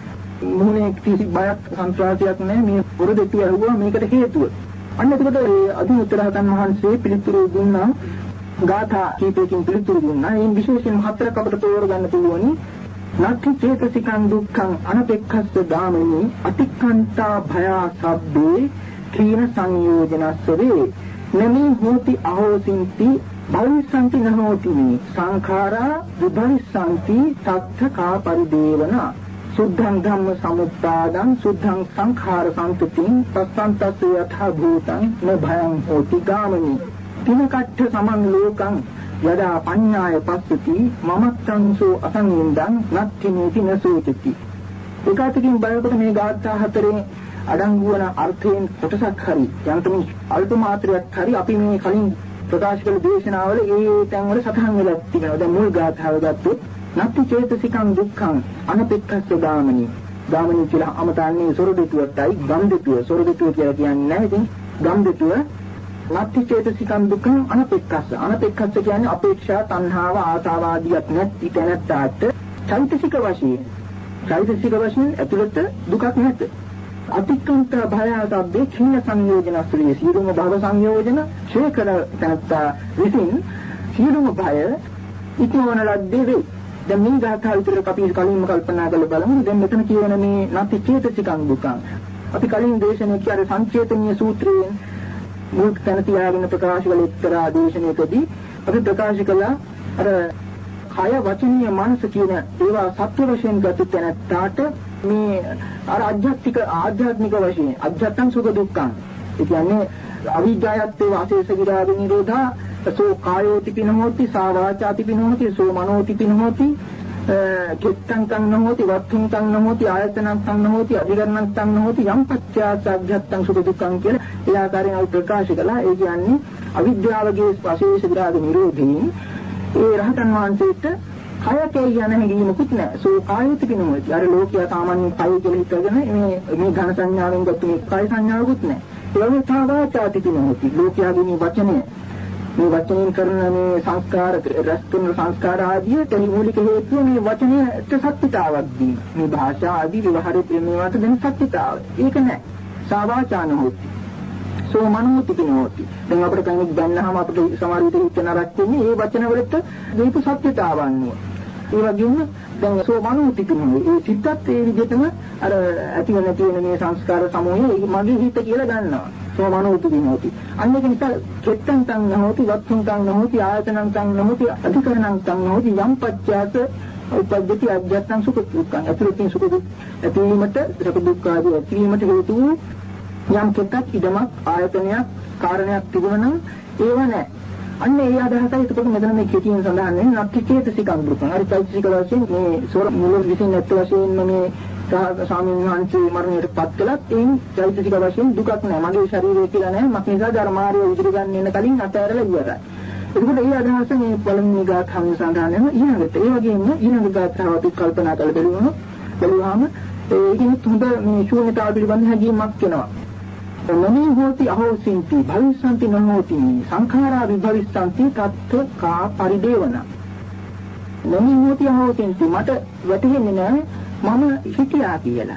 මොහොනේ කිසි බයක් සංස්කාරයක් නැහැ මේ පොරදෙට්ටු ඇහුවා මේකට හේතුව. අන්න එතකොට ඒ අදිමුත්තරහතන් වහන්සේ පිළිතුරු දුන්නා ගාථා කීපයකින් පිළිතුරු දුන්නා. ඒ විශේෂයෙන් හතරක් අපිට තෝරගන්න පුළුවනි. නත්ථි චේතසිකං දුක්ඛං අනපෙක්ඛස්ස දාමනි අතික්ඛන්තා භයා සබ්බේ කීන සංයෝජනස්සවේ නමි හෝති අහෝසින්ති භවිස්සන්ති නහෝති සංඛාරා විභවිස්සන්ති තත්ථකා පරිදේවන සුද්ධං ධම්ම සමුප්පාදං සුද්ධං සංඛාර සම්පතිං පස්සන්තස්ස යථා භූතං න භයං හෝති ගාමනි තිනකට්ඨ සමන් ලෝකං යදා පඤ්ඤාය පස්සති මමත්තංසෝ අසංවින්දං නත්ථිනේති නසෝචති. ඒකාතකින් බලනකොට මේ ගාථා හතරෙන් අඩංගු වන අර්ථයෙන් කොටසක් හරි යන්තම අල්ප මාත්‍රයක් හරි අපි මේ කලින් ප්‍රකාශ කළ දේශනාවල ඒ තැන්වල සටහන් වෙලා තිබෙනවා. දැන් මුල් ගාථාව ගත්තොත් නත්ති චේතසිකං දුක්ඛං අනපෙක්ඛස්ස ගාමනි. ගාමනි කියලා අමතන්නේ සොරදෙටුවටයි ගම්දෙටුව. සොරදෙටුව කියලා කියන්නේ නැහැ ඉතින් ගම්දෙටුව. නත්ති චේතසිකං දුක්ඛං අනපෙක්ඛස්ස. අනපෙක්ඛස්ස කියන්නේ අපේක්ෂා, තණ්හාව, ආසාව ආදියක් නැති තැනට චෛතසික වශයෙන් චෛතසික වශයෙන් ඇතුළත දුකක් නැත. අතික්කන්ත භයසබ්බේ ක්ෂීණ සංයෝජනස්ත්‍රයේ සියලුම භව සංයෝජන ක්ෂේකර තනත්තා විසින් සියලුම භය ඉක්මවන ලද්දේ වේ. දැන් මේ ගාථා විතර අපි කලින්ම කල්පනා කරලා බලමු. දැන් මෙතන කියවන මේ නත්ති චේතසිකං දුක්ඛං අපි කලින් දේශනා කියාර සංචේතනීය සූත්‍රයෙන් මුල් තැන තියාගෙන ප්‍රකාශ කළ එක්තරා දේශනාවකදී අපි ප්‍රකාශ කළා අර කය වචනීය මනස කියන ඒවා සත්‍ය වශයෙන් ගත තැනට මේ අර ආධ්‍යාත්මික ආධ්‍යාත්මික වශයෙන් අධ්‍යාත්ම සුඛ දුක්ඛං ඒ කියන්නේ අවිද්‍යාවත්තේ වාසේස විරාග නිරෝධා සෝ කායෝති පිනෝති සා වාචාති පිනෝති සෝ මනෝති පිනෝති කිත්තං කං නෝති වත්තුං කං නෝති ආයතනං කං නෝති අධිකරණං කං නෝති යම් පච්චාස අධ්‍යාත්ම සුඛ දුක්ඛං කියලා ඒ ආකාරයෙන් අපි ප්‍රකාශ කළා. ඒ කියන්නේ අවිද්‍යාවගේ වාසේස විරාග නිරෝධයෙන් ඒ රහතන් වහන්සේට කයකේ යන හැඟීමකුත් නැහැ. සෝ කායෝති පිනෝති අර ලෝකයා සාමාන්‍යයෙන් කය කියලා හිතගෙන මේ මේ ඝන සංඥාවෙන් ගත්ත මේ කය සංඥාවකුත් නැහැ. ඒ වගේ සා වාචාති පිනෝති ලෝකයාගේ මේ වචනය මේ වචනෙන් කරන මේ සංස්කාර රැස් කරන සංස්කාර ආදී තේ මූලික හේතුව මේ වචනයට සත්‍යතාවක් දීම. මේ භාෂා ආදී ව්‍යවහාරයේ ප්‍රේමයට දෙන සත්‍යතාව. ඒක නෑ. සාවාචාන හොති. සෝ මනෝති පිනෝති. දැන් අපිට කෙනෙක් ගන්නාම අපිට සමහර විට හිතන රක් වෙන්නේ මේ වචන වලට දීපු සත්‍යතාවන් නේ. ඒ වගේම දැන් සෝ මනෝති පිනෝති. ඒ සිතත් ඒ විදිහටම අර ඇති වෙන තියෙන මේ සංස්කාර සමූහය මගේ හිත කියලා ගන්නවා. සෝ මනෝති පිනෝති. අන්නේක නිසා චෙත්තං තං නහෝති වත්තුං තං නහෝති ආයතනං තං නහෝති අධිකරණං තං නහෝති යම් පච්චාස උපද්දති අධ්‍යාත්මං සුඛ දුක්ඛං. අතුරුකින් සුඛ දුක් ඇතිවීමට සුඛ දුක්ඛ ආදී ඇතිවීමට හේතු යම් කෙතක් ඉදමක් ආයතනයක් කාරණයක් තිබුණා නම් ඒව නැහැ. අන්න ඒ අදහසයි එතකොට මෙතන මේ කෙටියෙන් සඳහන් වෙන්නේ නත්ති චේතසිකං දුක්ඛං. අර චෛතසික වශයෙන් මේ සෝර මුල විසින් නැත් වශයෙන්ම මේ ස්වාමීන් වහන්සේ මරණයට පත් කළත් ඒ චෛතසික වශයෙන් දුකක් නැහැ. මගේ ශරීරය කියලා නැහැ. මක් නිසා ධර්මාරිය උදිර ගන්න එන කලින් අතහැරලා ඉවරයි. ඒකෝට ඒ අදහස මේ පළමුව ගාථාවෙන් සඳහන් වෙනවා. ඊළඟට ඒ වගේම ඊළඟ ගාථාව අපි කල්පනා කරලා බලුවොත් බලුවාම ඒකෙත් හොඳ මේ ශූන්‍යතාව පිළිබඳ හැඟීමක් වෙනවා. නමී හෝති අහෝසින්ති භවිස්සන්ති නහෝති සංඛාරා විභවිස්සන්ති තත්ථ කා පරිදේවන. නමී හෝති අහෝසින්ති මට වැටහෙන්නේ නැහැ මම හිතියා කියලා.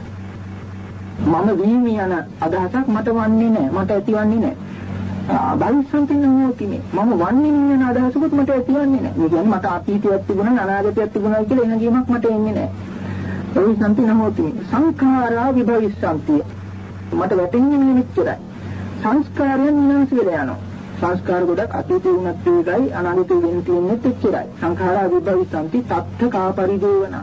මම වීමි යන අදහසක් මට වන්නේ නැහැ. මට ඇතිවන්නේ නැහැ. භවිස්සන්ති නහෝති මම වන්නේ යන අදහසකුත් මට ඇතිවන්නේ නැහැ. මේ කියන්නේ මට අතීතයක් තිබුණා අනාගතයක් තිබුණා කියලා එනගීමක් මට එන්නේ නැහැ. භවිස්සන්ති නහෝති සංඛාරා විභවිස්සන්ති මට වැටෙන්නේ මෙච්චරයි. සංස්කාරයන් විනාශ වෙලා යනවා. සංස්කාර ගොඩක් අතීතේ වුණත් ඒකයි අනාගතේ වෙන්න තියෙන්නේ එච්චරයි. සංඛාරා විභවිස්සන්ති තත්ථ කා පරිදේවන.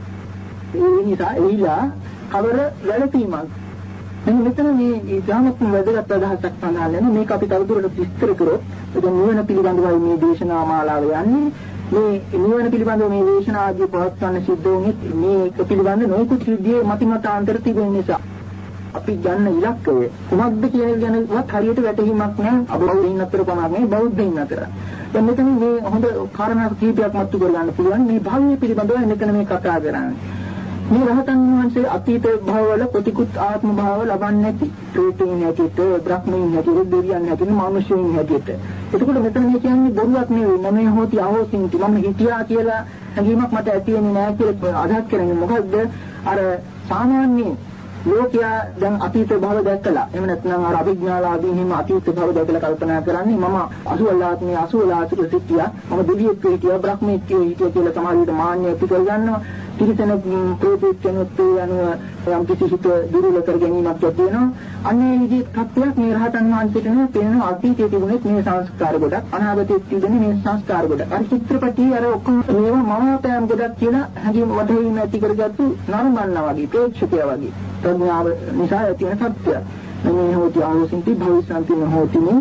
ඒ නිසා එයිලා කවර වැළපීමක්. මෙන්න මෙතන මේ ධර්මයක් වැදගත් අදහසක් සඳහන් වෙනවා. මේක අපි තවදුරටත් විස්තර කරොත් ඒ නිවන පිළිබඳවයි මේ දේශනා මාලාව යන්නේ. මේ නිවන පිළිබඳව මේ දේශනා ආදී පවත්වන්න සිද්ධ වුණේ මේක පිළිබඳ නොයෙකුත් සිද්ධියේ මතිමතාන්තර තිබෙන නිසා. අපි ගන්න ඉලක්කය කුමක්ද කියන එක ගැනවත් හරියට වැටහීමක් නැහැ. අබෞද්ධයින් අතර පමණක් නෙවෙයි බෞද්ධයින් අතර. දැන් මෙතන මේ හොඳ කාරණා කීපයක් මතු කරගන්න පුළුවන්. මේ භවය පිළිබඳව මෙතන මේ කතා කරන්නේ. මේ රහතන් වහන්සේ අතීත භවවල ප්‍රතිකුත් ආත්ම භාව ලබන්නේ නැති. ප්‍රේතයන් හැටියට, බ්‍රහ්මයන් හැටියට, දෙවියන් හැටියට, මානුෂයන් හැටියට. එතකොට මෙතන මේ කියන්නේ බොරුවක් නෙවෙයි. මම හොති අහෝසින්ති මම හිතියා කියලා හැඟීමක් මට ඇති වෙන්නේ නැහැ කියලා අදහස් කරන්නේ මොකද්ද? අර සාමාන්‍යයෙන් ලෝකයා දැන් අතීත භව දැකලා එහෙම නැත්නම් අර අභිඥාලාභී හිම අතීත භව දැකලා කල්පනා කරන්නේ මම අසුවලාත්මේ අසුවලාතුක සිටියා මම දෙවියෙක් හිටියා බ්‍රහ්මෙක් හිටියා කියලා සමාජයට මාන්නය ඇති කරගන්නවා තිරිසන ප්‍රේතෙක් කෙනෙක් යනවා යම් කිසි හිත දුර්වල කර ගැනීමක් ඇති වෙනවා අන්නේ විදිහේ තත්ත්වයක් මේ රහතන් වහන්සේට නේ පේන අතීතයේ තිබුණේ මේ සංස්කාර ගොඩක් අනාගතයේ තිබුණේ මේ සංස්කාර ගොඩක් අර චිත්‍රපටි අර ඔක්කොම මේවා මනෝපෑම් ගොඩක් කියලා හැඟීම් වටහීම ඇති කරගත්තු නරඹන්නා වගේ ප්‍රේක්ෂකයා වගේ ප්‍රඥාව නිසා ඇති වෙන සත්‍යය. මේ හොති ආවසින්ති භවිසන්ති නොහොති නේ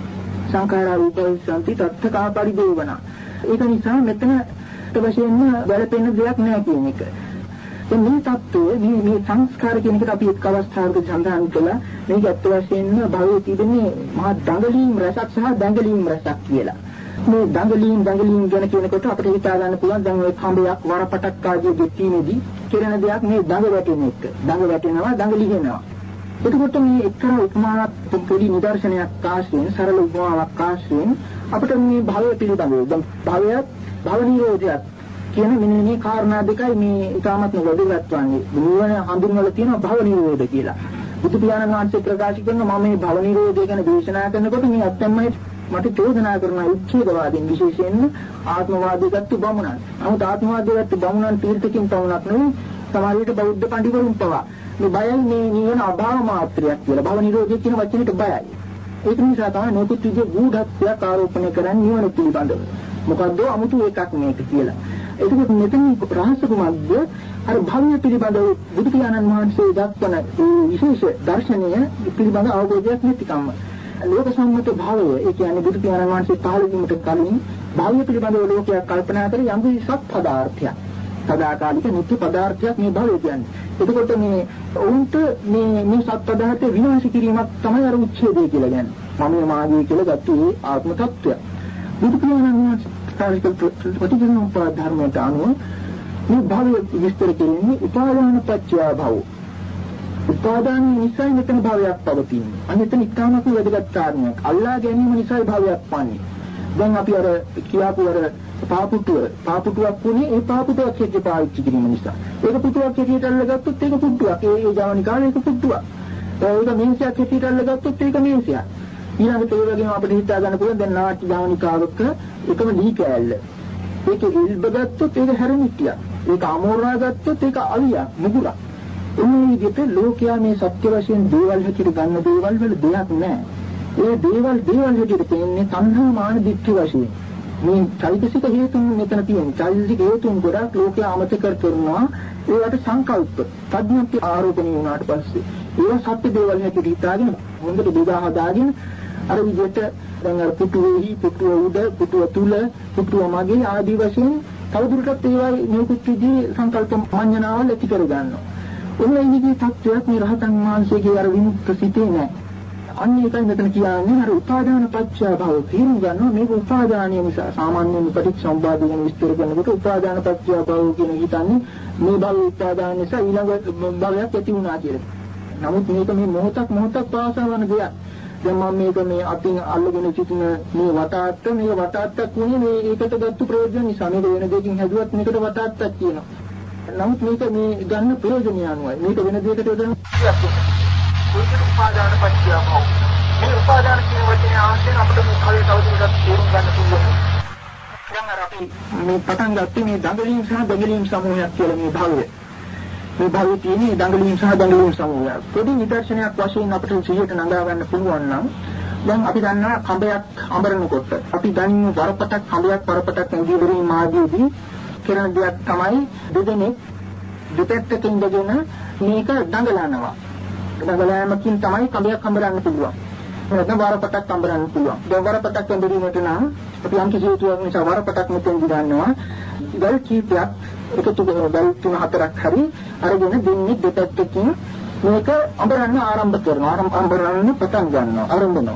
සංඛාරා රූපවිසන්ති තත්ත්‍කා පරිදේවන. ඒක නිසා මෙතන වශයෙන්ම වැළපෙන දෙයක් නෑ කියන එක. දැන් මේ තත්ත්වය මේ මේ සංස්කාර කියන එකට අපි එක් අවස්ථාවක සඳහන් කළා මේක ඇත්ත වශයෙන්ම භවයේ තිබෙන්නේ මහා දඟලීම් රසක් සහ දඟලීම් රසක් කියලා. මේ දඟලීම් දඟලීම් ගැන කියනකොට අපිට හිතා ගන්න පුළුවන් දැන් ඔය කඹයක් වරපටක් ආදී දෙකීමේදී කෙරෙන දෙයක් මේ දඟ වැටෙන එක. දඟ වැටෙනවා දඟලිගෙනවා. එතකොට මේ එක්තරා උපමාවක් පොඩි නිදර්ශනයක් ආශ්‍රයෙන් සරල උපමාවක් ආශ්‍රයෙන් අපිට මේ භවය පිළිබඳව දැන් භවයත් භව නිරෝධයත් කියන මෙන්න මේ කාරණා දෙකයි මේ ඉතාමත් වැදගත් වන්නේ. නිවන හඳුන්වලා තියෙනවා භව නිරෝධ කියලා. බුදු පියාණන් වහන්සේ ප්‍රකාශ කරනවා මම මේ භව නිරෝධය ගැන දේශනා කරනකොට මේ අත්‍යන්තයි මට චෝදනා කරන උච්ඡේදවාදීන් විශේෂයෙන්ම ආත්මවාදී ගත්ත බමුණන්. නමුත් ආත්මවාදී ගත්ත බමුණන් තීර්ථකින් පවුණක් නෙවෙයි සමහරවිට බෞද්ධ පඬිවරුන් පවා මේ බයයි මේ නිවන අභාව මාත්‍රයක් කියලා. භව නිරෝධය කියන වචනෙට බයයි. ඒක නිසා තමයි නොකුත් විදිහේ ගුಢත්වයක් ආරෝපණය කරන්නේ නිවන පිළිබඳව. මොකද්ද අමුතු එකක් මේක කියලා. එතකොට මෙතන රහස කුමක්ද? අර භවය පිළිබඳව බුදු පියාණන් වහන්සේ දක්වන විශේෂ දර්ශනය පිළිබඳ අවබෝධයක් නැතිකම. ලෝක සම්මත භාවය ඒ කියන්නේ බුදු පියාණන් වහන්සේ පහළ වීමට කලින් භාවය පිළිබඳව ලෝකයක් කල්පනා කරේ යම් කිසි සත් පදාර්ථයක්. සදාකාලික නිත්‍ය පදාර්ථයක් මේ භවය කියන්නේ. එතකොට මේ උන්ට මේ මේ සත් පදාර්ථය විනාශ කිරීමක් තමයි අර උච්ඡේදය කියලා කියන්නේ. මම මාගේ කියලා ගත්ත ඒ ආත්ම තත්ත්වය. බුදු පියාණන් වහන්සේ කාලික ප්‍රතිජනෝපාද ධර්මයට අනුව මේ භවය විස්තර කෙරෙන්නේ උපාදාන පත්‍ය භව. උපාදාන නිසා මෙතන භවයක් පවතින්නේ. අනිතන ඉතාමත් වැදගත් කාරණයක්. අල්ලා ගැනීම නිසා භවයක් පන්නේ. දැන් අපි අර කියාපු අර පාපුටුව පාපුටුවක් වුණේ ඒ පාපුටුවක් හැටියට පාවිච්චි කිරීම නිසා. ඒක පුටුවක් හැටියට අල්ලගත්තොත් ඒක පුටුවක්. ඒ ඒ ජවනිකාවේ ඒක පුටුවක්. ඒක මේසයක් හැටියට අල්ලගත්තොත් ඒක මේසයක්. ඊළඟට ඒ වගේම අපිට හිතා ගන්න පුළුවන් දැන් නාට්‍ය ජවනිකාවක එකම දී කෑල්ල. ඒක ඉල්බගත්තොත් ඒක හැරමිටියක්. ඒක අමෝරා ගත්තොත් ඒක අවියක් මුගුරක්. මේ විදිහට ලෝකයා මේ සත්‍ය වශයෙන් දේවල් හැටියට ගන්න දේවල් වල දෙයක් නැහැ. ඒ දේවල් දේවල් හැටියට තේන්නේ තණ්හා මාන දිට්ඨි වශයෙන්. මේ චෛතසික හේතුන් මෙතන තියෙන. චෛතසික හේතුන් ගොඩක් ලෝකයා අමතක කරනවා. ඒවට සංකල්ප, ප්‍රඥප්ති ආරෝපණය වුණාට පස්සේ ඒවා සත්‍ය දේවල් හැටියට හිතාගෙන හොඳට බෙදා හදාගෙන අර විදිහට දැන් අර පුටුවේහි පුටුව උඩ පුටුව තුල පුටුව මගේ ආදී වශයෙන් තවදුරටත් ඒවා නිකුත් විදිහේ සංකල්ප මඤ්ඤණාවල් ඇති කර ගන්නවා. ඔන්න ඉනිදී තත්ත්වයක් මේ රහතන් වහන්සේගේ අර විමුක්ත සිතේ නැහැ. අන්න ඒකයි මෙතන කියන්නේ අර උපාදාන පත්‍ය භව තේරුම් ගන්නවා මේක උපාදානිය නිසා සාමාන්‍යයෙන් පටිච්චසමුප්පාද ගැන විස්තර කරනකොට උපාදාන පත්‍ය භව කියන හිතන්නේ මේ භව උපාදාන නිසා ඊළඟ භවයක් ඇති වුණා කියලා. නමුත් මේක මේ මොහොතක් මොහොතක් පාසා වන දෙයක්. දැන් මම මේක මේ අතින් අල්ලගෙන සිටින මේ වටාත්ත මේ වටාත්තක් වුණේ මේ ඒකට ගත්ත ප්‍රයෝජන නිසා මේක වෙන දෙයකින් හැදුවත් මේකට වටාත්තක් කියනවා. නමුත් මේක මේ ගන්න ප්‍රයෝජනය අනුවයි. මේක වෙන දෙයකට යොදන්න කියක් නේ. ඒක උපාදාන පත්‍ය භව. මේ උපාදාන කියන වචනේ ආශ්‍රයෙන් අපිට මේ කලින් තවදුරටත් තේරුම් ගන්න පුළුවන්. දැන් අර අපි මේ පටන් ගත්තේ මේ දඟලීම් සහ දඟලීම් සමූහයක් කියලා මේ භවය. මේ භවයේ තියෙන දඟලීම් සහ දඟලීම් සමූහය. පොඩි නිදර්ශනයක් වශයෙන් අපිට සිහියට නඟා ගන්න පුළුවන් නම් දැන් අපි දන්නවා කඹයක් අඹරනකොට අපි දන්නේ වරපටක් කඹයක් වරපටක් ඇඟිලි මාදීදී කරන දෙයක් තමයි දෙදෙනෙක් දෙපැත්තකින් ඉඳගෙන මේක දඟලනවා. දඟලෑමකින් තමයි කඹයක් අඹරන්න පුළුවන්. නැත්නම් වරපටක් අඹරන්න පුළුවන්. දැන් වරපටක් අඹරීමට නම් අපි යම් කිසි හේතුවක් නිසා වරපටක් මෙතෙන් ගන්නවා. ගල් කීපයක් එකතු කරගෙන ගල් තුන හතරක් හරි අරගෙන දෙන්නේ දෙපැත්තකින් මේක අඹරන්න ආරම්භ කරනවා. අඹරන්න පටන් ගන්නවා. ආරම්භනවා.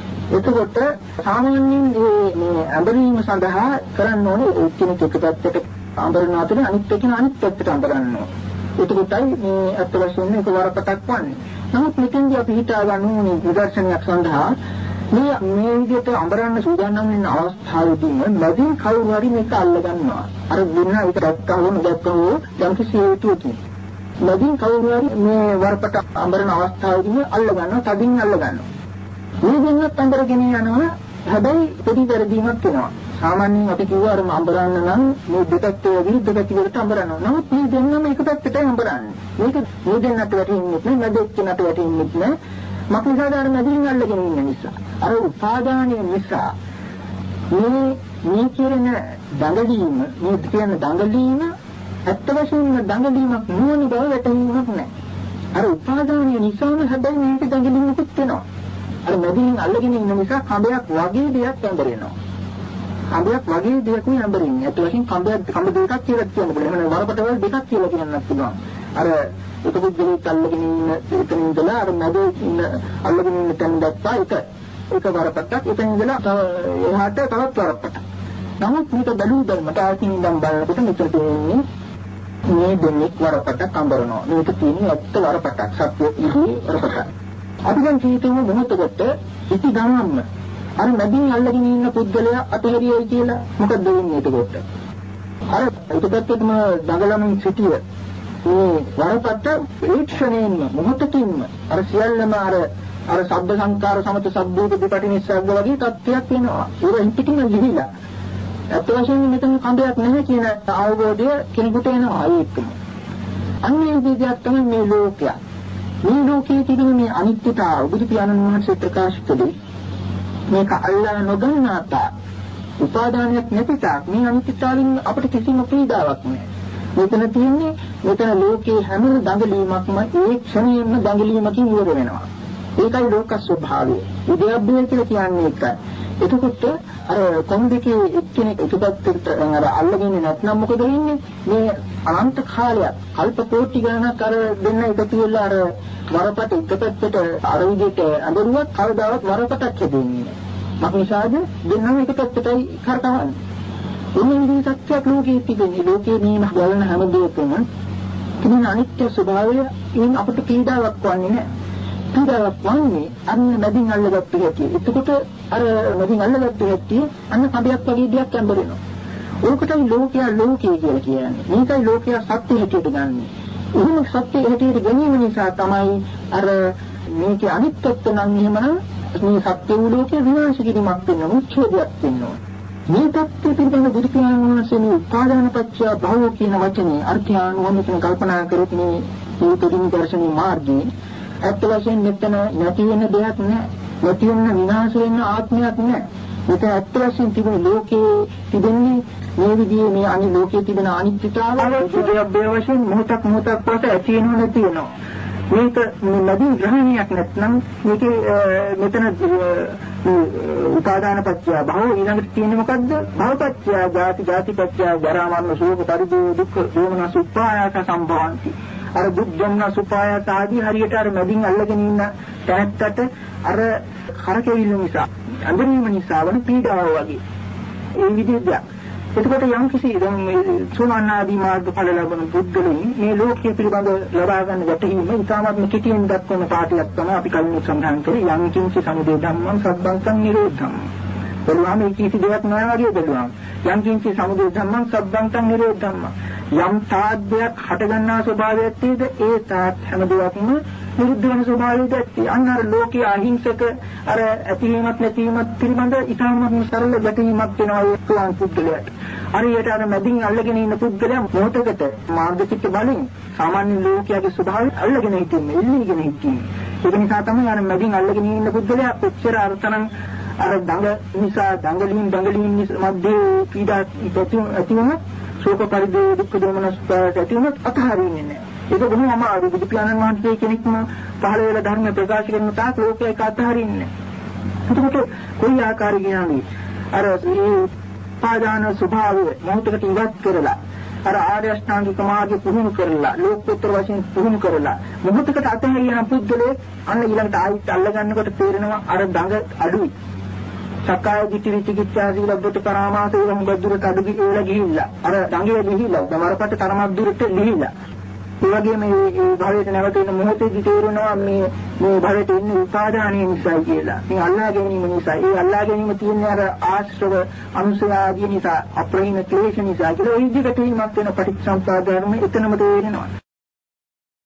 එතකොට සාමාන්‍යයෙන් මේ අඹරීම සඳහා කරන්න ඕනේ එක්කෙනෙක් එක පැත්තකට අඹරන අතර අනිත් එක්කෙනා අනිත් පැත්තට අඹරනවා. එතකොටයි මේ අත් වශයෙන් එක වරපටක් වන්නේ. නමුත් මෙතෙන්දී අපි හිතා ගන්න ඕනේ නිදර්ශනයක් සඳහා මේ මේ විදිහට අඹරන්න සූදානම් වෙන අවස්ථාවේදී මැදින් කවුරු හරි මේක අල්ල ගන්නවා. අර වෙන එක දැක්කම දැක්කම යම් කිසි හේතුවකින් මැදින් කවුරු හරි මේ වරපට අඹරන අවස්ථාවේදී අල්ල ගන්නවා, තදින් අල්ල ගන්නවා. මේ දෙන්නත් අඹරගෙන යනවා. හැබැයි පොඩි වැරදීමක් වෙනවා. සාමාන්‍යයෙන් අපි කිව්වා අර අඹරන්න නම් මේ දෙපැත්ත විරුද්ධ පැතිවලට අඹරනවා. නමුත් මේ දෙන්නම එක පැත්තටයි අඹරන්නේ. මේක මේ දෙන්නට වැටෙන්නේ නැහැ, මැද එක්කනට වැටෙන්නේ නැහැ. මක්නිසාද අර මැදින් අල්ලගෙන ඉන්න නිසා. අර උපාදානයේ නිසා මේ මේ කියන දඟලීම, මේ කියන දඟලීම ඇත්ත වශයෙන්ම දඟලීමක් නුවණ බව වැටහීමක් නැහැ. අර උපාදානයේ නිසාම හැබැයි මේක දඟලීමකුත් වෙනවා. අර මැදින් අල්ලගෙන ඉන්න නිසා කඹයක් වගේ දෙයක් ඇඹරෙනවා. කඹයක් වගේ දෙයක් නේ ඇඹරෙන්නේ. ඒත් වශයෙන් කඹයක් කඹ දෙකක් කියලා කියන්න පුළුවන්. එහෙනම් වරපට වල දෙකක් කියලා කියන්නත් පුළුවන්. අර එක පුද්ගලෙක් අල්ලගෙන ඉන්න එතන ඉඳලා අර මැද ඉන්න අල්ලගෙන ඉන්න තැන දැක්කා එක එක වරපටක් එතන ඉඳලා එහාට තවත් වරපටක්. නමුත් මේක බැලුව බැලමට ආකින් ඉඳන් බලනකොට මෙතන තියෙන්නේ මේ දෙන්නේ වරපටක් අඹරනවා. මේක තියෙන්නේ ඇත්ත වරපටක්. සත්‍ය ඉහි වරපටක්. අපි දැන් ජීවිතේ මොහොතකට ඉති ගමන්ම අර මැදින් අල්ලගෙන ඉන්න පුද්ගලයා අතහැරියයි කියලා මොකද වෙන්නේ එතකොට? අර ඒකටම දඟලමින් සිටිය මේ වරපට ඒක්ෂණයෙන්ම මොහොතකින්ම අර සියල්ලම අර අර ශබ්ද සංකාර සමත සබ්බෝධ දෙපටිනිස්සග්ග වගේ තත්ත්වයක් වෙනවා. ඒක පිටින්ම ගිහිලා. අත් වශයෙන් මෙතන කඳයක් නැහැ කියන අවබෝධය කෙනෙකුට එනවා ඒකම. අන්නේ විදිහට තමයි මේ ලෝකය. මේ ලෝකයේ තිබෙන මේ අනිත්‍යතාව බුදු පියාණන් වහන්සේ ප්‍රකාශ කළේ මේක අල්ලා නොගන්නාත උපාදානයක් නැතිතාක් මේ අනිත්‍යතාවෙන් අපිට කිසිම පීඩාවක් නැහැ. මෙතන තියෙන්නේ මෙතන ලෝකේ හැම දඟලීමක්ම ඒ ක්ෂණයෙන්ම දඟලීමකින් ඉවර වෙනවා. ඒකයි ලෝක ස්වභාවය. උද්‍යප්පය කියලා කියන්නේ ඒකයි. එතකොට අර කොම් දෙකේ එක්කෙනෙක් එකපැත්තකට අර අල්ලගෙන නැත්නම් මොකද වෙන්නේ? මේ අනන්ත කාලයක් කල්ප කෝටි ගණනක් අර දෙන්න එකතු වෙලා අර වරපට එකපැත්තට අර විදිහට අඳුරුවත් කවදාවත් වරපටක් හදෙන්නේ නැහැ. මක්නිසාද දෙන්නම එකපැත්තටයි කරකවන්නේ. එන්නේ විදිහ සත්‍යයක් ලෝකයේ තිබෙන්නේ. ලෝකයේ මේ බලන හැම දෙයකම තිබෙන අනිත්‍ය ස්වභාවය එයින් අපිට පීඩාවක් වන්නේ නැහැ. පීඩාවක් වන්නේ අන්න මැදින් අල්ලගත්තු හැටි. එතකොට අර මැදින් අල්ලගත්තු හැටි අන්න කඩයක් වගේ දෙයක් ඇඹරෙනවා. ඕකටයි ලෝකයා ලෝකය කියලා කියන්නේ. මේකයි ලෝකයා සත්‍ය හැටියට ගන්නෙ. එහෙම සත්‍ය හැටියට ගැනීම නිසා තමයි අර මේකේ අනිත්‍යත්ව නම් එහෙමනම් මේ සත්‍ය වූ ලෝකේ විනාශ කිරීමක් වෙනවා, උච්ඡේදයක් වෙනවා. මේ தත්ත්වය පිළිබඳ බුදු පියාණන් වහන්සේ මේ උපාදාන පත්‍ය භව කියන වචනේ අර්ථය අනුවම කල්පනා කරොත් මේ උපදින දර්ශනීය මාර්ගයේ ඇත්ත වශයෙන් මෙතන නැති වෙන දෙයක් නෑ. නැති වෙන විනාශ වෙන ආත්මයක් නෑ. මෙතන ඇත්ත වශයෙන් තිබෙන ලෝකේ තිබෙන්නේ මේ විදිහේ මේ අනි ලෝකයේ තිබෙන අනිත්‍යතාවය උද්‍යප්පය වශයෙන් මොහොතක් මොහොතක් පාස ඇති වෙනව නැති වෙනවා. මේක නදී ග්‍රහණයක් නැත්නම් මේකේ මෙතන උපාදාන පත්‍ය භව ඊළඟට තියෙන්නේ මොකද්ද? භව පත්‍ය ජාති ජාති පත්‍ය ජරා මරණ ශෝක පරිදේ දුක්ඛ දෝමනස උපායාස සම්භවಂತಿ. අර දුක් ජම්න සුපායාස ආදී හරියට අර මැදින් අල්ලගෙන ඉන්න තැනකට අර කරකෙවිල්ල නිසා අඳුරීම නිසා වන පීඩාව වගේ. ඒ විදිහට එතකොට යම් කිසි දැන් මේ සෝමනාදී මාර්ගඵල ලැබෙන බුද්ධලෙන් මේ ලෝකයේ පිළිබඳ ලබා ගන්න ගැටීම ඉතාමත්ම කෙටියෙන් දක්වන පාඩයක් තමයි අපි කලින් සඳහන් කරේ යම් කිසි සමුදය ධම්මං සබ්බං නිරෝධං. බලුවාම මේ කිසි දෙයක් නෑ වගේ බලුවාම යම් කිසි සමුදය ධම්මං සබ්බං නිරෝධං. යම් තාද්දයක් හට ගන්නා ස්වභාවයක් තියෙද ඒ තාත් හැම දෙයක්ම නිරුද්ධ වෙන ස්වභාවයක් ඇති. අන්න අර ලෝකයේ අහිංසක අර ඇතිවීමත් නැතිවීමත් පිළිබඳ ඉතාමත්ම සරල ගැටීමක් වෙනවා ඒ පුරාණ පුද්ගලයාට. හරියට අර මැදින් අල්ලගෙන ඉන්න පුද්ගලයා මොහොතකට මාර්ගචිත්ත බලෙන් සාමාන්‍ය ලෝකයාගේ ස්වභාවය අල්ලගෙන හිටින්නේ, එල්ලීගෙන හිටින්නේ. ඒක නිසා තමයි අර මැදින් අල්ලගෙන ඉන්න පුද්ගලයා කොච්චර අරතනම් අර දඟ නිසා දඟලින් දඟලින් මැදේ පීඩා ඇති වුණා ශෝක පරිදේ දුක්ඛ දෝමනස් පාරට ඇති වුණත් අතහරින්නේ නැහැ. ඒක බොහොම අමාරුයි. බුදු පියාණන් වහන්සේ කෙනෙක්ම පහළ වෙලා ධර්ම ප්‍රකාශ කරන තාක් ලෝකයේ ඒක අතහරින්නේ නැහැ. එතකොට කොයි ආකාරයකින් අර මේ පාදාන ස්වභාවය මොහොතකට ඉවත් කරලා අර ආර්ය අෂ්ටාංගික මාර්ගය පුහුණු කරලා ලෝකෝත්තර වශයෙන් පුහුණු කරලා මොහොතකට අතහැරියන පුද්ගලයෙක් අන්න ඊළඟට ආයිත් අල්ල ගන්නකොට තේරෙනවා අර දඟ අඩුයි. සක්කාය දිට්ඨි විචිකිච්ඡා සීලබ්බත පරාමාස ඒ වගේ දුරට අඩු ගිහිලා ගිහිල්ලා අර දඟේ ගිහිල්ලා දමරපට තරමක් දුරට ගිහිල්ලා ඒ වගේම මේ භවයට නැවතෙන මොහොතේදී තේරෙනවා මේ මේ භවයට ඉන්නේ උපාදානීය නිසා කියලා. මේ අල්ලා ගැනීම නිසා. ඒ අල්ලා ගැනීම තියෙන්නේ අර ආශ්‍රව අනුසය ආදී නිසා අප්‍රහීන ක්ලේශ නිසා කියලා. ඒ විදිහට වීමක් වෙන පටිච්චසමුප්පාද ධර්ම එතනම තේරෙනවා.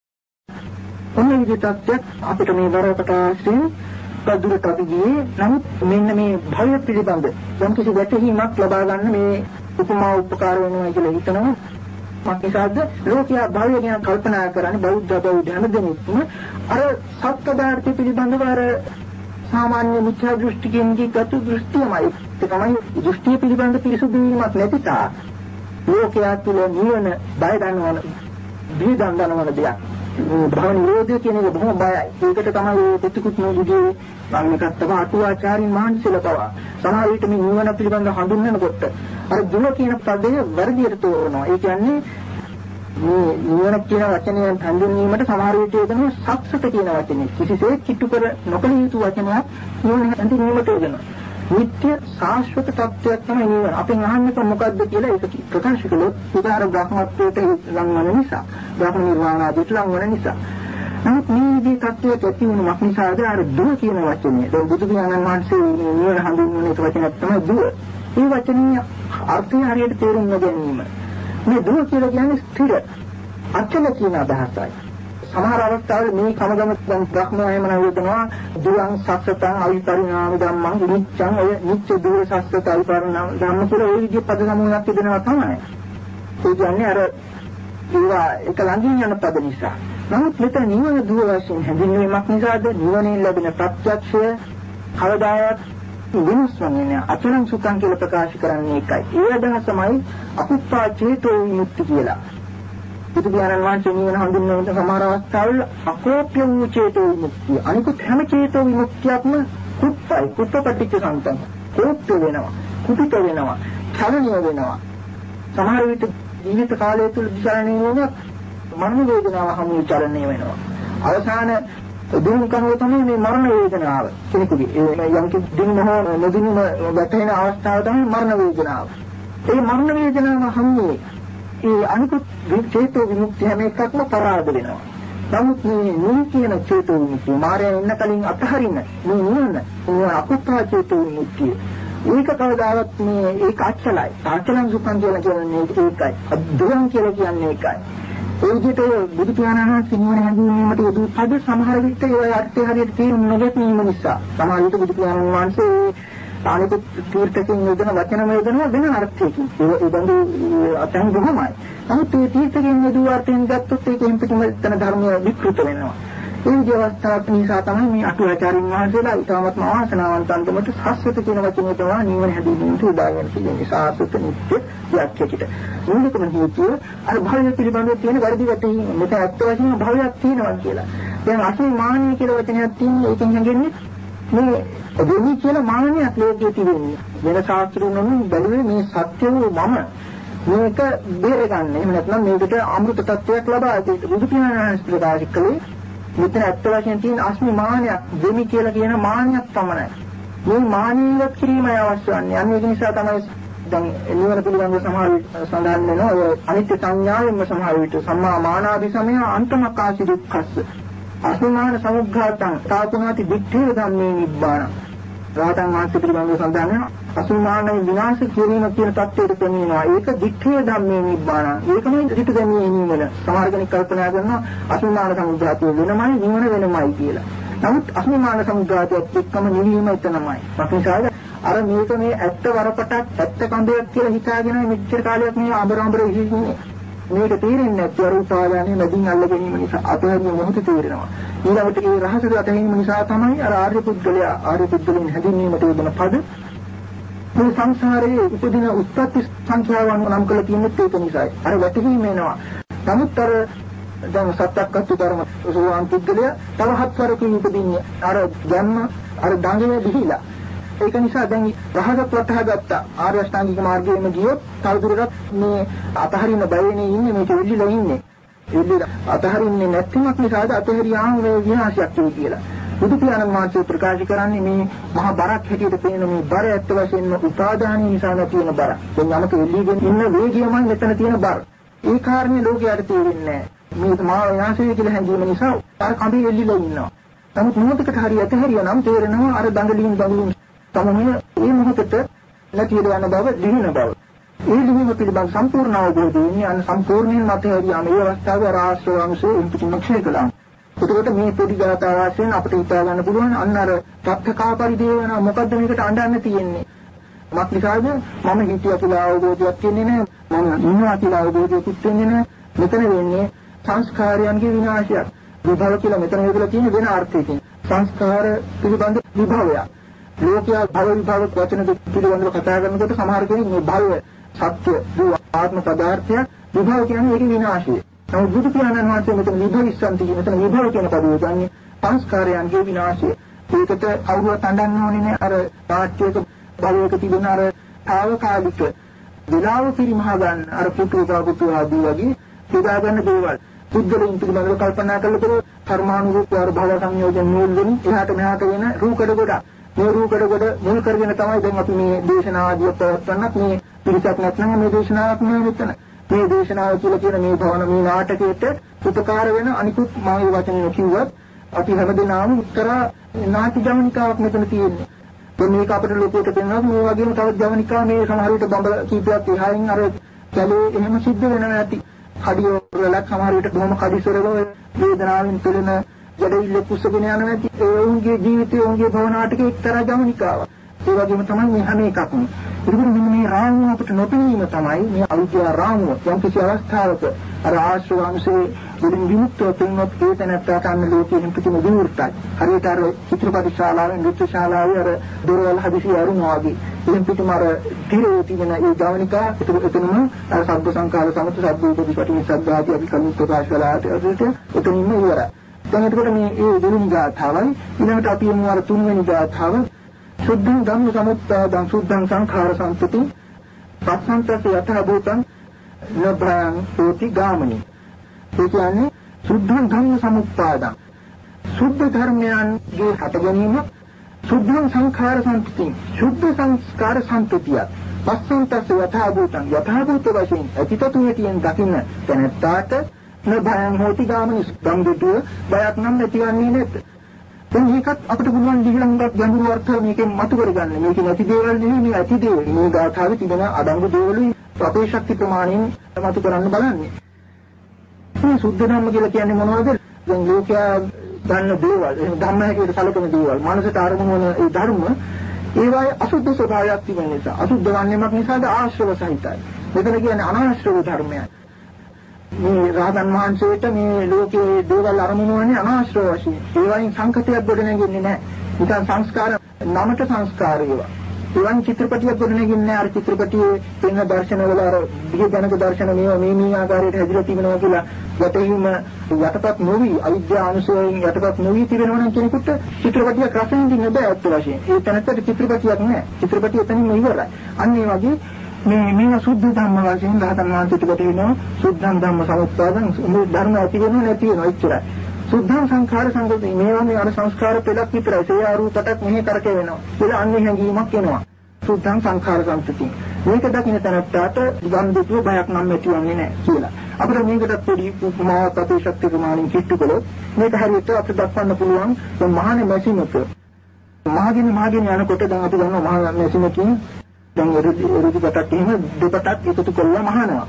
ඔන්න විදිහට අපිට මේ වරකට ආශ්‍රයෙන් කදුරට අපි ගියේ. නමුත් මෙන්න මේ භවය පිළිබඳ යම් කිසි වැටහීමක් ලබා ගන්න මේ උපමා උපකාර වෙනවා කියලා හිතනවා. මක්නිසාද ලෝකයා භවය ගැන කල්පනා කරන්නේ බෞද්ධ බෞද්ධ හැමදෙනෙක්ම අර සත්‍ය පදාර්ථ පිළිබඳව අර සාමාන්‍ය මිත්‍යා දෘෂ්ටිකෙන්ගේ ගත දෘෂ්ටියමයි. ඒ තමයි දෘෂ්ටිය පිළිබඳ පිරිසුදු වීමක් නැති තා. ලෝකයා තුළ නිවන බය දන්නවන දී දන්නවන දෙයක්. භව නිරෝධය කියන එක බොහොම බයයි. ඒකට තමයි ප්‍රතිකුත් නෝදුගේ වංගකත් තව අටුවාචාරින් මානසික ලබව. සමහර විට මේ නිවන පිළිබඳ හඳුන්වනකොට අර දුන කියන පදය වර්ධියට තෝරනවා. ඒ කියන්නේ මේ නිවන කියන වචනයෙන් හඳුන්වීමට සමහර විට යොදන සක්සත කියන වචනේ කිසිසේත් කිට්ටු කර නොකළ යුතු වචනයක් නිවන හඳුන්වීමට යොදනවා. නිත්‍ය ශාශ්වත තත්ත්වයක් තමයි නිවන. අපෙන් අහන්නේ මොකද්ද කියලා ඒක ප්‍රකාශ කළොත් උදාහරණ බ්‍රහ්මත්වයට ලං වන නිසා, බ්‍රහ්ම නිර්වාණ ආදියට ලං වන නිසා. නමුත් මේ විදිහේ තත්ත්වයක් ඇති වුණු මක්නිසාද අර දුව කියන වචනේ. දැන් බුදු පියාණන් වහන්සේ නිවන හඳුන්වන එක වචනයක් තමයි දුව. මේ වචනේ අර්ථය හරියට තේරුම් නොගැනීම. මේ දුව කියලා කියන්නේ ස්ථිර, අචල කියන අදහසයි. සමහර අවස්ථාවල මේ කමගම බ්‍රහ්මයම නවදනවා දුරං සස්සතං අවිපරිණාම ධම්මං නිච්ඡං ඔය නිච්ච දුර සස්සත අවිපරිණාම ධම්ම කියලා ওই විදිහේ පද සමූහයක් දෙනවා තමයි. ඒ කියන්නේ අර ඒවා එක ළඟින් යන පද නිසා. නමුත් මෙතන නිවන දුර වශයෙන් හැඳින්වීමක් නිසාද නිවනෙන් ලැබෙන ප්‍රත්‍යක්ෂය කවදාවත් වෙනස් වන්නේ නැහැ. අචලං සුඛං කියලා ප්‍රකාශ කරන්නේ ඒකයි. ඒ අදහසමයි අකුප්පා චේතෝ විමුක්ති කියලා. බුදු පියාණන් වහන්සේ නිවන හඳුන්වන සමහර අවස්ථාවල අකෝප්‍ය වූ චේතෝ විමුක්තිය. අනිකුත් හැම චේතෝ විමුක්තියක්ම කුප්පයි, කුප්පපටිච්ච සම්පන්න. කෝප්‍ය වෙනවා, කුපිත වෙනවා, චලනය වෙනවා. සමහර විට ජීවිත කාලය තුළ චලනය වෙනවා, මරණ වේදනාව හමු චලනය වෙනවා. අවසාන දුක් කරනවා තමයි මේ මරණ වේදනාව. කෙනෙකුගේ ඒ යම් කිසි දිනම නොදිනම වැටෙන අවස්ථාව තමයි මරණ වේදනාව. ඒ මරණ වේදනාව හමුවේ ඒ අනිකුත් චේතෝ විමුක්තිය හැම එකක්ම පරාද වෙනවා. නමුත් මේ නිවන කියන චේතෝ විමුක්තිය මායя ඉන්න කලින් අතහරින්න මේ නිවන මේ අකුප්පා චේතෝ විමුක්තිය. ඒක කවදාවත් මේ ඒක අච්චලයි. අච්චලං සුඛං කියලා කියන්නේ ඒකයි. අද්දුරං කියලා කියන්නේ ඒකයි. ඒ විදිහට බුදු පියාණන් වහන්සේ නිවන හැඳින්වීමට යොදු පද සමහර විට ඒ අර්ථය හරියට තේරුම් නොගැනීම නිසා සමහර විට බුදු පියාණන් වහන්සේ අනිත් තීර්ථකෙන් යොදන වචනම යොදන වෙන අර්ථයකින් ඒ බඳු අතන් බොහොමයි. නමුත් මේ තීර්ථකෙන් යොදු අර්ථයෙන් ගත්තොත් ඒක එම්පිටම තන ධර්මය විකෘත වෙනවා. ඒ විදිහ අවස්ථාවක් නිසා තමයි මේ අටුවාචාරින් වහන්සේලා ඉතාමත් අවාසනාවන්ත අන්දමට සාස්වත කියන වචනේ තමයි නිවන හැදීමට උදාගෙන තියෙන්නේ. සාස්වත නිත්‍ය ත්‍යාගයකට. මූලිකම හේතුව අර භවය පිළිබඳව තියෙන වැරදි වැටහීම. මෙතන ඇත්ත වශයෙන්ම භවයක් තියෙනවා කියලා. දැන් අසීමානීය කියලා වචනයක් තියෙනවා. ඒකෙන් හැගෙන්නේ මේ දෙවි කියලා මානයක් ලෝකයේ තියෙන්නේ. වෙන ශාස්ත්‍රඥයන් බැලුවේ මේ සත්‍ය වූ මම මේක බේරගන්න. එහෙම නැත්නම් මේකට අමෘත තත්වයක් ලබා දෙන්න. බුදු පියාණන් වහන්සේ ප්‍රකාශ කළේ මෙතන ඇත්ත වශයෙන් තියෙන අස්මිමානයක් දෙමි කියලා කියන මානයක් පමණයි. මේ මානියවත් කිරීමයි අවශ්‍ය වන්නේ. අන්න ඒක නිසා තමයි දැන් නිවන පිළිබඳව සමහර සඳහන් වෙනවා අනිත්‍ය සංඥාවෙන්ම සමහර විට සම්මා මානාදි සමය අන්තමකාසි දුක්ඛස්ස අස්මිමාන සමුග්ඝාතං තාපුනාති දිත්තේ ධම්මේ නිබ්බාන. රාතන් වහන්සේ පිළිබඳව සඳහන් වෙනවා අස්මිමාන විනාශ කිරීම කියන தත්ත්වයට පෙනෙනවා. ඒක දිත්තේ ධම්මේ නිබ්බාන. ඒකමයි දිට දැමීමේ නිවන. සමහර කෙනෙක් කල්පනා කරනවා අස්මිමාන සමුග්ඝාතය වෙනමයි නිවන වෙනමයි කියලා. නමුත් අස්මිමාන සමුග්ඝාතයත් එක්කම නිවීම එතනමයි. ප්‍රතිසාර අර මේක මේ ඇත්ත වරපටක් ඇත්ත කඳයක් කියලා හිතාගෙන මෙච්චර කාලයක් මේ අඹරඹර ඉන්නේ. මේක තේරෙන්නේ නැත්නම් අර උපාදානයේ මැදින් අල්ල ගැනීම නිසා අතහැරීම මොහොත තේරෙනවා. ඊළඟට ඒ රහස අතහැරීම නිසා තමයි අර ආර්ය පුද්ගලයා ආර්ය පුද්ගලයන් හැදීමට යොදන පද මේ සංසාරයේ උපදින උත්පත්ති සංඛ්‍යාවන් නම් කළ තියෙන්නේ ඒක නිසායි. අර වැටහීම එනවා. නමුත් අර දැන් සත්‍යක්කතු ධර්ම සෝවාන් පුද්ගලයා තව හත්වරකින් උපදින්නේ අර ජන්ම අර දඟේ දිහිලා. ඒක නිසා දැන් රහසත් වටහාගත්ත ආර්ය අෂ්ටාංගික මාර්ගයේම ගියොත් තවදුරටත් මේ අතහරින බයනේ ඉන්නේ මේක එල්ලිලා ඉන්නේ. එල්ලිලා අතහරින්නේ නැතිවක් නිසාද අතහැරියාම මේ විනාශයක් වෙයි කියලා. බුදු පියාණන් වහන්සේ ප්‍රකාශ කරන්නේ මේ මහා බරක් හැටියට පේන මේ බර ඇත්ත වශයෙන්ම උපාදානය නිසා නැති වෙන බර. දැන් යමක එල්ලීගෙන ඉන්න වේගයමයි මෙතන තියෙන බර. ඒ කාරණේ ලෝකයට තේරෙන්නේ නැහැ. මේ මහා විනාශය කියලා හැඟීම නිසා අර කඹේ එල්ලිලා ඉන්නවා. නමුත් මොහොතකට හරිය අතහැරියා නම් තේරෙනවා අර දඟලින් දඟලින් තමයි මේ මොහොතට නැති වෙන බව දිනන බව. ඒ දිනීම පිළිබඳ සම්පූර්ණ අවබෝධය ඉන්නේ අන්න සම්පූර්ණයෙන් නැතහැරියාම මේ අවස්ථාවේ ආශ්‍රවංශයේ ඉන්පිටිම ක්ෂය කළා. එතකොට මේ පොඩි ගාථා වාක්‍යයෙන් අපිට හිතා ගන්න පුළුවන් අන්න අර තත්ත්වකා පරිදේවන මොකද්ද මේකට අඬන්න තියෙන්නේ. මක්නිසාද මම හිතියා කියලා අවබෝධයක් කියන්නේ නැහැ. මම ඉන්නවා කියලා අවබෝධයකුත් වෙන්නේ නැහැ. මෙතන වෙන්නේ සංස්කාරයන්ගේ විනාශයක්. විභව කියලා මෙතන යොදලා තියෙන වෙන අර්ථයකින්. සංස්කාර පිළිබඳ විභවය. ලෝකයා භව විභව වචන දෙක පිළිබඳව කතා කරනකොට සමහර කෙනෙක් මේ භව සත්‍ය වූ ආත්ම පදාර්ථය විභව කියන්නේ ඒකේ විනාශය. නමුත් බුදු පියාණන් වහන්සේ මෙතන විභවිස්සන්ති කියන මෙතන විභව කියන පදේ ගන්නේ සංස්කාරයන්ගේ විනාශය. ඒකට කවුරුවත් අඬන්න ඕනේ නැහැ. අර තාට්‍යයක භවයක තිබෙන අර తాවකාලික විලාව පරිමහ ගන්න අර පුතු පුතු ආදී වගේ හදා ගන්න දේවල්. පුද්ගලයන් පිළිබඳව කල්පනා කළකොට කර්මානුරූප වර භව සංයෝජන නූල් වලින් එහාට මෙහාට වෙන රූකඩ ගොඩ මේ රූකඩ ගොඩ මුල් කරගෙන තමයි දැන් අපි මේ දේශනා ආදිය පවත්වන්නත් මේ පිළිසක් නැත්නම් මේ දේශනාවක් නෙවෙයි මෙතන. මේ දේශනාව තුළ කියන මේ භවන මේ නාටකයට උපකාර වෙන අනිකුත් මාගේ වචන කිව්වත් අපි හැමදෙනාම උත්තර නාට්‍ය ජවනිකාවක් මෙතන තියෙන්නේ. දැන් මේක අපිට ලෝකයට පෙන්වනවා මේ වගේම තවත් ජවනිකා මේ සමහර විට බඹ කීපයක් එහායින් අර කැලේ එහෙම සිද්ධ වෙනවා නැති. කඩිය වලක් සමහර විට බොහොම කඩිසරව වේදනාවෙන් පෙළෙන ජඩවිල්ල කුස්සගෙන යන නැති ඒ උන්ගේ ජීවිතයේ උන්ගේ භවනාටකේ එක්තරා ජවනිකාවක්. ඒ වගේම තමයි මේ හැම එකක්ම. ඉතින් මේ රාමුව අපිට නොපෙනීම තමයි මේ අවිද්‍යා රාමුව. යම් කිසි අවස්ථාවක අර ආශ්‍රවංශයේ වලින් විමුක්තව පෙන්වත් ඒ තැනට අන්න ලෝකයෙන් පිටිම විවෘතයි. හරියට අර චිත්‍රපට ශාලාවෙන් නෘත්‍ය ශාලාවේ අර දොරවල් හදිසි අරුණා වගේ. එයින් පිටුම අර තිරේ තියෙන ඒ ජවනිකා එතනම අර සබ්බ සංඛාර සමත සබ්බ උපදිපටි සබ්බාදී අපි කලින් ප්‍රකාශ කළාට එතනින්ම ඉවරයි. දැන් එතකොට මේ ඒ දෙවෙනි ගාථාවයි ඊළඟට අපි යමු අර තුන්වෙනි ගාථාව සුද්ධං ධම්ම සමුත්පාදං සුද්ධං සංඛාර සම්පති පස්සන්තස යතහ භූතං නබ්‍රං සෝති ගාමනි. ඒ කියන්නේ සුද්ධං ධම්ම සමුත්පාදං සුද්ධ ධර්මයන්ගේ හට ගැනීම සුද්ධං සංඛාර සම්පති සුද්ධ සංස්කාර සම්පතිය පස්සන්තස යතහ භූතං යතහ භූත වශයෙන් අතිතතුයටියෙන් දකින්න තැනැත්තාට නබ්‍රං හෝති ගාමනි සම්බුද්ධ බයක් නම් නැතිවන්නේ නැත. දැන් මේකත් අපිට පුළුවන් ලිහිලංගත් ගැඹුරු අර්ථ මේකෙන් මතු කරගන්න. මේක නැති දේවල් නෙවෙයි මේ ඇති දේවල්. මේ ගාථාවේ තිබෙන අඩංගු දේවලුයි අපේ ශක්ති ප්‍රමාණයෙන් මතු කරන්න බලන්නේ. මේ සුද්ධ ධම්ම කියලා කියන්නේ මොනවද? දැන් ලෝකයා ගන්න දේවල්, එහෙනම් ධම්ම හැටියට සැලකෙන දේවල්, මනසට අරමුණු වන ඒ ධර්ම ඒවායේ අසුද්ධ ස්වභාවයක් තිබෙන නිසා, අසුද්ධ වන්නේමක් නිසාද ආශ්‍රව සහිතයි. මෙතන කියන්නේ අනාශ්‍රව ධර්මයයි. මේ රහතන් වහන්සේට මේ ලෝකයේ දේවල් අරමුණු වන්නේ අනාශ්‍රව වශයෙන්. ඒ වයින් සංකතයක් ගොඩ නැගෙන්නේ නැහැ. නිකන් සංස්කාර නමට සංස්කාර ඒවා. ඒ වයින් චිත්‍රපටියක් ගොඩ නැගෙන්නේ නැහැ. අර චිත්‍රපටියේ තියෙන දර්ශනවල අර විද්‍යාජනක දර්ශන මේවා මේ මේ ආකාරයට හැදිලා තිබෙනවා කියලා යටහිම යටපත් නොවි අවිද්‍යා අනුසයෙන් යටපත් නොවි තිබෙනවා නම් කෙනෙකුට චිත්‍රපටියක් රස විඳින්න බෑ අත් වශයෙන්. ඒ තැනකට චිත්‍රපටියක් නැහැ. චිත්‍රපටිය එතනින්ම ඉවරයි. අන්න ඒ වගේ මේ මේ සුද්ධ ධම්ම වශයෙන් රහතන් වහන්සේට වෙනවා සුද්ධං ධම්ම සමුත්පාදං මේ ධර්ම ඇති වෙනව නැති වෙනව එච්චරයි. සුද්ධං සංඛාර සංගති මේවා මේ අර සංස්කාර පෙළක් විතරයි. ඒ ආරූපටක් මෙහෙ කරකේ වෙනවා. ඒක අන්නේ හැඟීමක් එනවා. සුද්ධං සංඛාර සංගති. මේක දකින්න තැනට ගම් දෙතුව බයක් නම් ඇතිවන්නේ නැහැ කියලා. අපිට මේකට පොඩි උපමාවක් අපේ ශක්ති ප්‍රමාණයෙන් කිට්ටු කළොත් මේක හරියට අපිට දක්වන්න පුළුවන් මහානේ මැෂිනක. මහගෙන මහගෙන යනකොට දැන් අපි ගන්නවා මහා මැෂිනකින් දැන් එරුදි එරුදි කොටක් එහෙම දෙපටක් එකතු කරලා මහනවා.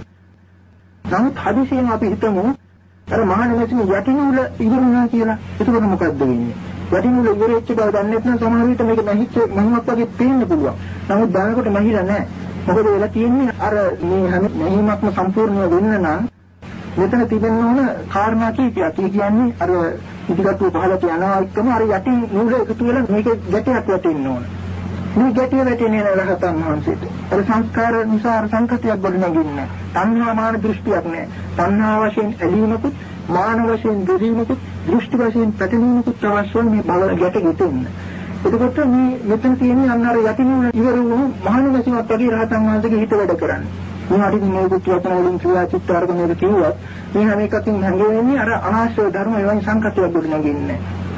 නමුත් හදිසියෙන් අපි හිතමු අර මහන මෙතන යටිනුල ඉවරුණා කියලා. එතකොට මොකද්ද වෙන්නේ? යටිනුල ඉවරෙච්ච බව දන්නේ නැත්නම් සමහර විට මේක නැහිච්ච මහිමක් වගේ පේන්න පුළුවන්. නමුත් බලනකොට මහිලා නැහැ. මොකද වෙලා තියෙන්නේ අර මේ හැම නැහිමක්ම සම්පූර්ණ වෙන්න නම් මෙතන තිබෙන්න ඕන කාරණා කීපයක්. ඒ කියන්නේ අර ඉදිකටුව පහලට යනවා එක්කම අර යටි නූල එකතු වෙලා මේක ගැටයක් වැටෙන්න ඕන. මේ ගැටිය වැටෙන්නේ රහතන් වහන්සේට. අර සංස්කාර නිසා අර සංකතියක් ගොඩනගින්නේ. තණ්හා මාන දෘෂ්ටියක් නැහැ. තණ්හා වශයෙන් ඇලීමකුත්, මාන වශයෙන් දෙවීමකුත්, දෘෂ්ටි වශයෙන් පැටලීමකුත් අවශ්‍ය මේ බල ගැට ගෙතෙන්න. එතකොට මේ මෙතන තියෙන අන්න අර යටිනුල ඉවර වුණු මහානගසිවත් වගේ රහතන් වහන්සේගේ හිත වැඩ කරන්නේ. මේ අඩින් මේ දුක්ඛ වලින් කියලා චිත්තාර්ග මේක කිව්වත් මේ හැම එකකින් හැංගෙන්නේ අර අනාශ්‍රව ධර්ම එවැනි සංකතියක් ගොඩනගින්නේ.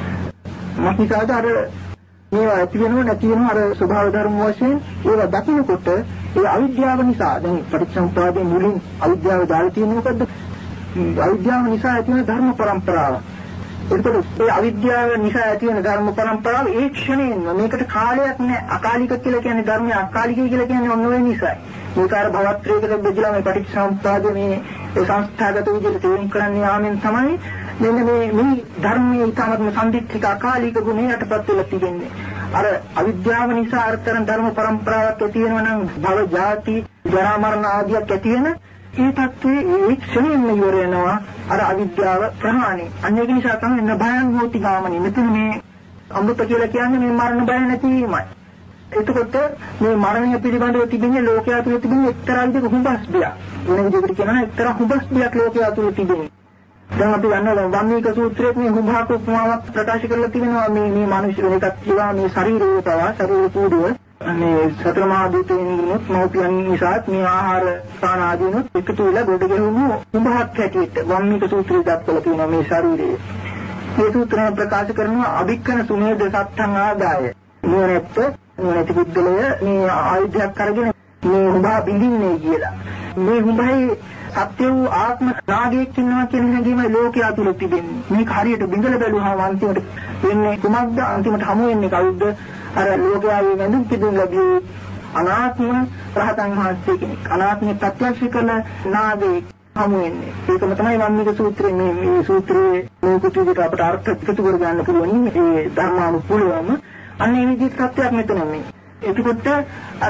මක්නිසාද අර මේවා ඇති වෙනව නැති වෙනව අර ස්වභාව ධර්ම වශයෙන් ඒවා දකින්නකොට ඒ අවිද්‍යාව නිසා දැන් පටිච්චසමුප්පාදයේ මුලින් අවිද්‍යාව දාලා තියෙන්නේ මොකද්ද? අවිද්‍යාව නිසා ඇති වෙන ධර්ම પરම්පරාව. එතකොට ඒ අවිද්‍යාව නිසා ඇති වෙන ධර්ම પરම්පරාව ඒ ක්ෂණයෙන් මේකට කාලයක් නැහැ. අකාලික කියලා කියන්නේ ධර්මය අකාලිකයි කියලා කියන්නේ ඔන්න ඔය නිසායි. මේක අර භවත්‍රයකට බෙදලා මේ පටිච්චසමුප්පාදයේ මේ ඒ සංස්ථාගත විදිහට තේරුම් කරන්න යාමෙන් තමයි මෙන්න මේ මේ ධර්මයේ ඊටම සම්දිත්තික අකාලික ගුණය යටපත් වෙලා තිබෙන්නේ. අර අවිද්‍යාව නිසා අර්ථන ධර්ම પરම්පරාවක් ඇති වෙනවා නම් භව ජාති ජරා මරණ ආදියක් ඇති වෙන ඒ තත්ත්වයේ ඒ ක්ෂණයෙන්ම ඉවර වෙනවා අර අවිද්‍යාව ප්‍රහාණය. අන්න ඒක නිසා තමයි නභයන් හෝති ගාමනි. මෙතන මේ අමෘත කියලා කියන්නේ මේ මරණ බය නැතිවීමයි. එතකොට මේ මරණය පිළිබඳව තිබෙන ලෝකයා තුළ තිබෙන එක්තරා විදිහක හුඹස් බියක්. වෙන විදිහකට කියනවා එක්තරා හුඹස් බියක් ලෝකයා තුළ තිබෙනවා. දැන් අපි ගන්නවා වම්මීක සූත්‍රයේ මේ හුඹහක උපමාවක් ප්‍රකාශ කරලා තිබෙනවා මේ මේ මිනිස්සු එකක් කියවා මේ ශරීරයේ පවා ශරීර කූඩුව මේ සතර මහා භූතයන්ගිනුත් මෞපියන් නිසාත් මේ ආහාර පාන ආදීනුත් එකතු වෙලා ගොඩ ගැහුණු හුඹහක් හැටියට වම්මීක සූත්‍රයේ දක්වලා තියෙනවා මේ ශරීරයේ. මේ සූත්‍රය ප්‍රකාශ කරනවා අභික්කන සුමේද සත්තං ආදාය. නුවණැත්ත නුවණැති පුද්ගලය මේ ආයුධයක් අරගෙන මේ හුඹා බිඳින්නේ කියලා. මේ හුඹයි සත්‍ය වූ ආත්ම නාගයක් ඉන්නවා කියන හැඟීමයි ලෝකයා තුල තිබෙන්නේ. මේක හරියට බිඳලා බැලුවම අන්තිමට වෙන්නේ කුමක්ද? අන්තිමට හමු වෙන්නේ කවුද? අර ලෝකයාගේ වැඳුම් පිදුම් ලැබී අනාත්ම රහතන් වහන්සේ කෙනෙක්. අනාත්මය ප්‍රත්‍යක්ෂ කළ නාගයෙක් හමු වෙන්නේ. ඒකම තමයි වම්මික සූත්‍රයේ මේ මේ සූත්‍රයේ මේ කුටියට අපට අර්ථ එකතු කර ගන්න පුළුවන් මේ ධර්මානුකූලවම. අන්න ඒ විදිහට සත්‍යයක් මෙතන මේ. එතකොට අර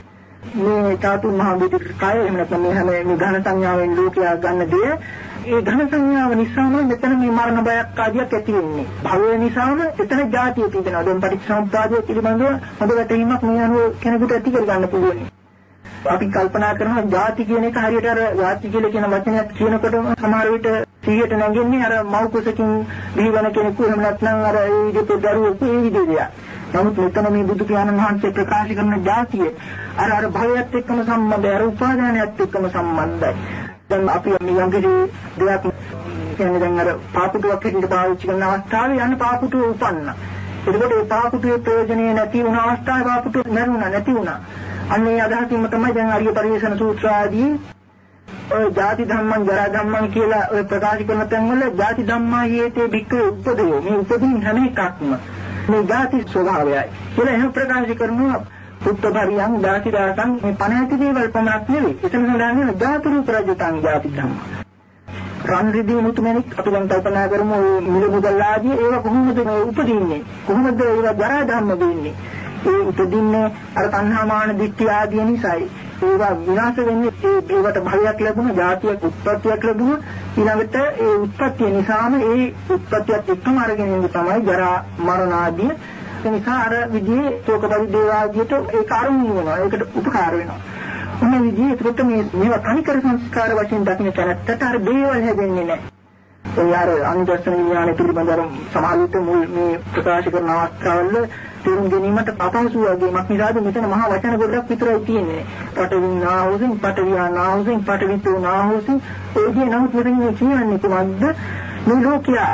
මේ ධාතු මහ විදිකය එහෙම නැත්නම් මේ හැම මේ ඝන සංඥාවෙන් ලෝකයා ගන්න දේ ඒ ඝන සංඥාව නිසාම මෙතන මේ මරණ බයක් ආදියක් ඇති වෙන්නේ. භවය නිසාම එතන ජාතිය තියෙනවා. දැන් පටිච්චසමුප්පාදය පිළිබඳව හොඳ වැටහීමක් මේ අනුව කෙනෙකුට ඇති කර ගන්න පුළුවන්. අපි කල්පනා කරනවා ජාති කියන එක හරියට අර ජාති කියලා කියන වචනයක් කියනකොටම සමහර විට සිහියට නැගෙන්නේ අර මව් කුසකින් බිහිවන කෙනෙකු එහෙම නැත්නම් අර ඒ විදිහට දරුවෙකු ඒ විදිහට. නමුත් මෙතන මේ බුදු පියාණන් වහන්සේ ප්‍රකාශ කරන ජාතිය අර අර භවයත් එක්කම සම්බන්ධයි, අර උපාදානයත් එක්කම සම්බන්ධයි. දැන් අපි මේ යම්කිසි දෙයක් කියන්නේ දැන් අර පාපුටුවක් හැටියට පාවිච්චි කරන අවස්ථාවේ යන පාපුටුව උපන්න. එතකොට ඒ පාපුටුවේ ප්‍රයෝජනෙ නැති වුණ අවස්ථාවේ පාපුටුව මරුණා නැති වුණා. අන්න ඒ අදහසින්ම තමයි දැන් අරිය පරිවේෂණ සූත්‍ර ආදී ඔය ජාති ධම්මං ජරා ධම්මං කියලා ඔය ප්‍රකාශ කරන තැන්වල ජාති ධම්මා හේතේ භික්ඛවේ උපදේය. මේ උපදීන් හැම එකක්ම මේ ජාති ස්වභාවයයි. කියලා එහෙම ප්‍රකාශ කරනවා පුත්තභරියං ජාති දාසං මේ පණ ඇති දේවල් පමණක් නෙවෙයි. එතන සඳහන් වෙන ජාති රූප රජතං ජාති ධම්ම. රන් රිදී මුතුමැණික් අපි දැන් කල්පනා කරමු මිල මුදල් ආදී ඒවා කොහොමද මේ උපදින්නේ? කොහොමද ඒවා ජරා ධම්ම වෙන්නේ? ඒ උපදින්නේ අර තණ්හා මාන දිට්ඨිය ආදී නිසායි. ඒවා විනාශ වෙන්නේ ඒවට භවයක් ලැබුණ, ජාතියක් උත්පත්තියක් ලැබුණ ඊළඟට ඒ උත්පත්තිය නිසාම ඒ උත්පත්තියත් එක්කම අරගෙන ඉන්න තමයි ජරා මරණ ආදී. ඒ නිසා අර විදිහේ ශෝක පරිදේව ආදියට ඒක අරුණු වෙනවා. ඒකට උපකාර වෙනවා. මොන විදිහේ ඒකට මේ මේවා තනිකර සංස්කාර වශයෙන් දකින්න තැනට අර දේවල් හැදෙන්නේ නැහැ. ඒ අර අනිදර්ශන විඥාන පිළිබඳව සමාහිත මේ ප්‍රකාශ කරන අවස්ථාවල තේරුම් ගැනීමට අපහසු වගේමක් නිසාද මෙතන මහා වචන ගොඩක් විතරයි තියෙන්නේ. පටවිනාහුසින් පටවියානාහුසින් පටවිතුනාහුසින් ඒ දේ නමුත් මෙතන කියන්නේ කොහොමද? මේ ලෝකයා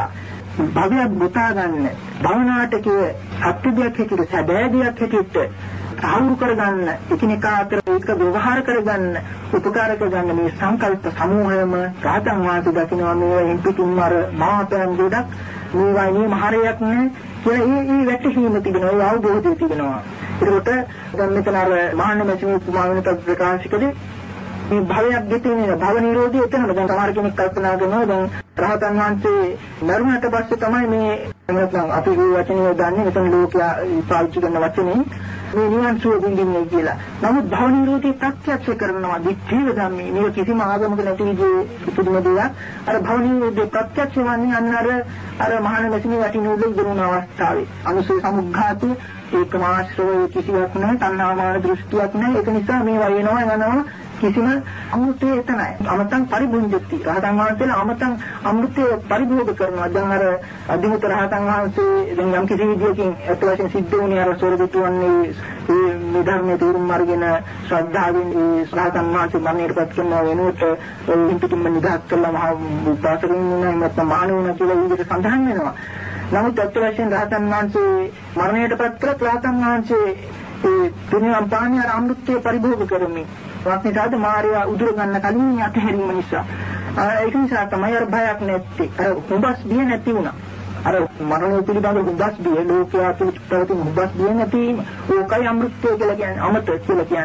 භවයක් ගොතා ගන්න භවනාටකයේ අත්‍යදයක් හැටියට සැබෑදයක් හැටියට සාහෘ කරගන්න එකිනෙකා අතර ඒක ව්‍යවහාර කරගන්න උපකාර කරගන්න මේ සංකල්ප සමූහයම රාතන් වාසි දකින්නවා. මේ පිටුම් අර මහාතන් ගොඩක් මේවා නේ මහරයක් නේ කියලා ඒ ඒ වැටහීම තිබෙනවා, ඒ අවබෝධය තිබෙනවා. ඒකට දැන් මෙතන අර මහාන මැසිමේ කුමාරණත ප්‍රකාශ කළේ මේ භවයක් ගෙතෙන්නේ භව නිරෝධය එතනම. දැන් සමහර කෙනෙක් කල්පනා කරනවා දැන් රහතන් වහන්සේ මරුණට පස්සේ තමයි මේ නැත්නම් අපි මේ වචනේ දන්නේ මෙතන ලෝකයා පාවිච්චි කරන වචනේ මේ නිවන් සුව විඳින්නේ කියලා. නමුත් භව නිරෝධය ප්‍රත්‍යක්ෂ කරනවා දිට්ඨිය ධම්මේ. මේක කිසිම ආගමක නැති විදිහේ පුදුම දෙයක්. අර භව නිරෝධය ප්‍රත්‍යක්ෂ වන්නේ අන්න අර අර මහාන මැසිමේ වටිනුල ඉදරුණ අවස්ථාවේ. අනුසය සමුග්ඝාතය ඒකම ආශ්‍රවය කිසිවක් නැහැ, තණ්හාමාන දෘෂ්ටියක් නැහැ. ඒක නිසා මේ වයනවා යනවා කිසිම අමෘතය එතනයි. අමතං පරිභුංජති. රහතන් වහන්සේලා අමතං අමෘතය පරිභෝග කරනවා. දැන් අර අදිමුත රහතන් වහන්සේ දැන් යම් කිසි විදියකින් අත් වශයෙන් සිද්ධ වුණේ අර ස්වර්ගතුන්නේ මේ ධර්මයේ තේරුම් අරගෙන ශ්‍රද්ධාවෙන් ඒ රහතන් වහන්සේ මරණයටපත් කරන වෙනුවට ඒ පිටින්ම නිදහස් කළා මහා උපාසකින් නැත්නම් මානවුණ කියලා විදිහට සඳහන් වෙනවා. නමුත් අත් වශයෙන් රහතන් වහන්සේ මරණයටපත් කළ රහතන් වහන්සේ ඒ පුණ්‍යම් පාණ්‍ය අමෘතය පරිභෝග කරමින් වාක්‍යතාවද මාර්යා උදුර ගන්න කලින් අතහැරීම නිසා ඒක නිසා තමයි අර භයක් නැත්තේ. අර හුඹස් බිය නැති වුණා. අර මරණය පිළිබඳ හුඹස් බිය ලෝකයා තුළ පැවතුණු හුඹස් බිය නැතිවීම ඕකයි අමෘතය කියලා කියන්නේ, අමත කියලා කියන්නේ.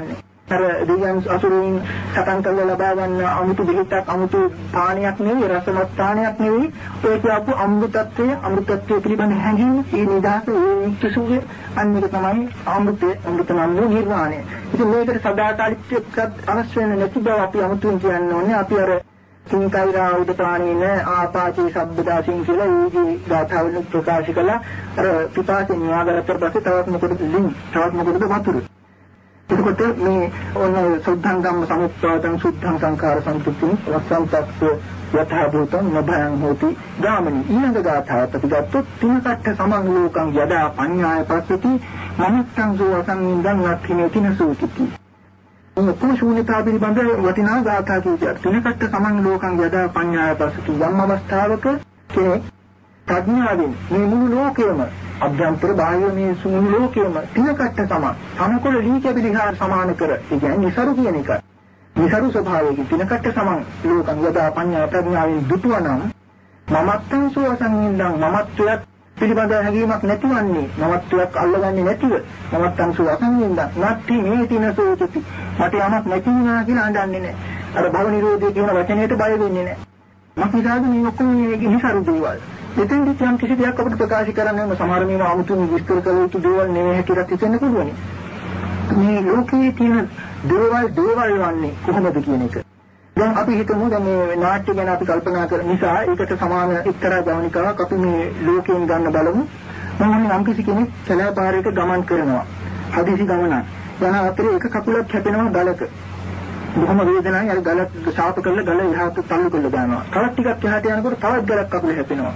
අර දෙවියන් අසුරින් සටන් කරලා ලබා ගන්න අමුතු දෙහිතක් අමුතු පානයක් නෙවෙයි රසවත් පානයක් නෙවෙයි ඒ කියපු අමෘතත්වයේ අමෘතත්වයේ පිළිබඳ හැඟීම ඒ නිදහස ඒ කිසුගේ අන්නක තමයි අමෘතේ අමෘත නම් නිර්වාණය. ඉතින් මේකට සදාකාලිකව අවශ්‍ය වෙන නැති බව අපි අමුතුන් කියන්න ඕනේ. අපි අර සිංකයිරා උදපාණින ආපාචී සබ්බදාසින් කියලා ඒකේ ගාථාවල ප්‍රකාශ කළා. අර පිපාසෙන් න්යාගරතර පස්සේ තවත් මොකටද ලින් තවත් මොකටද වතුර. එතකොට මේ ඔන්න සුද්ධං ධම්ම සමුප්පාදං සුද්ධං සංඛාර සම්පුත්තිං රසංතස්ස යථා භූතං නභයං හෝති ගාමිනී. ඊළඟ ගාථාවත් අපි ගත්තොත් තිනකට සමං ලෝකං යදා පඤ්ඤාය පස්සති මමත්තං සෝ අසංනින්දං අත්ථිනේ තිනසෝතිති. මේ කුෂුණිතා පිළිබඳ වටිනා ගාථා කියනවා. තිනකට සමං ලෝකං යදා පඤ්ඤාය පස්සති යම් අවස්ථාවක කෙනෙක් ප්‍රඥාවෙන් මේ මුළු ලෝකයම අභ්‍යන්තර බාහිර මේ සුමුළු ලෝකයම තිනකට සමාන අනුකූල ලීක පිළිහාර සමාන කර ඒ කියන්නේ නිසරු කියන එක. නිසරු ස්වභාවයෙන් තිනකට සමාන ලෝකං යදා පඤ්ඤා ප්‍රඥාවෙන් දුටුවනම් මමත්තං සෝ අසංනින්දං මමත්වයක් පිළිබඳ හැඟීමක් නැතිවන්නේ මමත්වයක් අල්ලගන්නේ නැතිව මමත්තං සෝ අසංනින්දං නැති මේ තිනසෝචති මට යමක් නැති වුණා කියලා අඬන්නේ නැහැ. අර භව නිරෝධය කියන වචනයට බය වෙන්නේ නැහැ. මක්නිසාද මේ ඔක්කොම මේ නිසරු දේවල්. එතෙන්දි යම් කිසි දෙයක් අපිට ප්‍රකාශ කරන්න සමහර මේවා 아무තුන් විස්තර කළ යුතු දේවල් නෙවෙයි කියලා හිතෙන්න පුළුවන්. මේ ලෝකයේ තියෙන දේවල් දේවල් වන්නේ කොහොමද කියන එක. දැන් අපි හිතමු දැන් මේ නාට්‍ය ගැන අපි කල්පනා කරන නිසා ඒකට සමාන එක්තරා ජවනිකාවක් අපි මේ ලෝකයෙන් ගන්න බලමු. මොනවා නම් කිසි කෙනෙක් සලාපාරයක ගමන් කරනවා. හදිසි ගමනක්. යන අතරේ එක කකුලක් හැපෙනවා ගලක. බොහොම වේදනාවයි අර ගල සාප කරලා ගල එහාට තල්ලු කරලා දානවා. තවත් ටිකක් එහාට යනකොට තවත් ගලක් කකුල හැපෙනවා.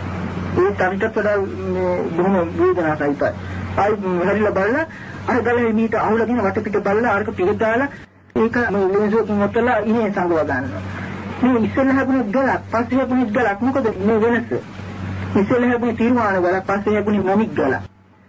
ඒ තරටත් වඩා මේ බොහොම වේදනාවයි. ආයි හරිලා බලලා අර ගලේ මීට අහුලගෙන වටපිට බලලා අරක පිට දාලා ඒක මේ ලේසුවකින් මොතලා ඉනේ සංගව ගන්නවා. මේ ඉස්සෙල්ලා හැපුණේ ගලක් පස්සේ හැපුණේ ගලක් මොකද මේ වෙනස? ඉස්සෙල්ලා හැපුණේ තීර්මාන ගලක් පස්සේ හැපුණේ මණික් ගලක්.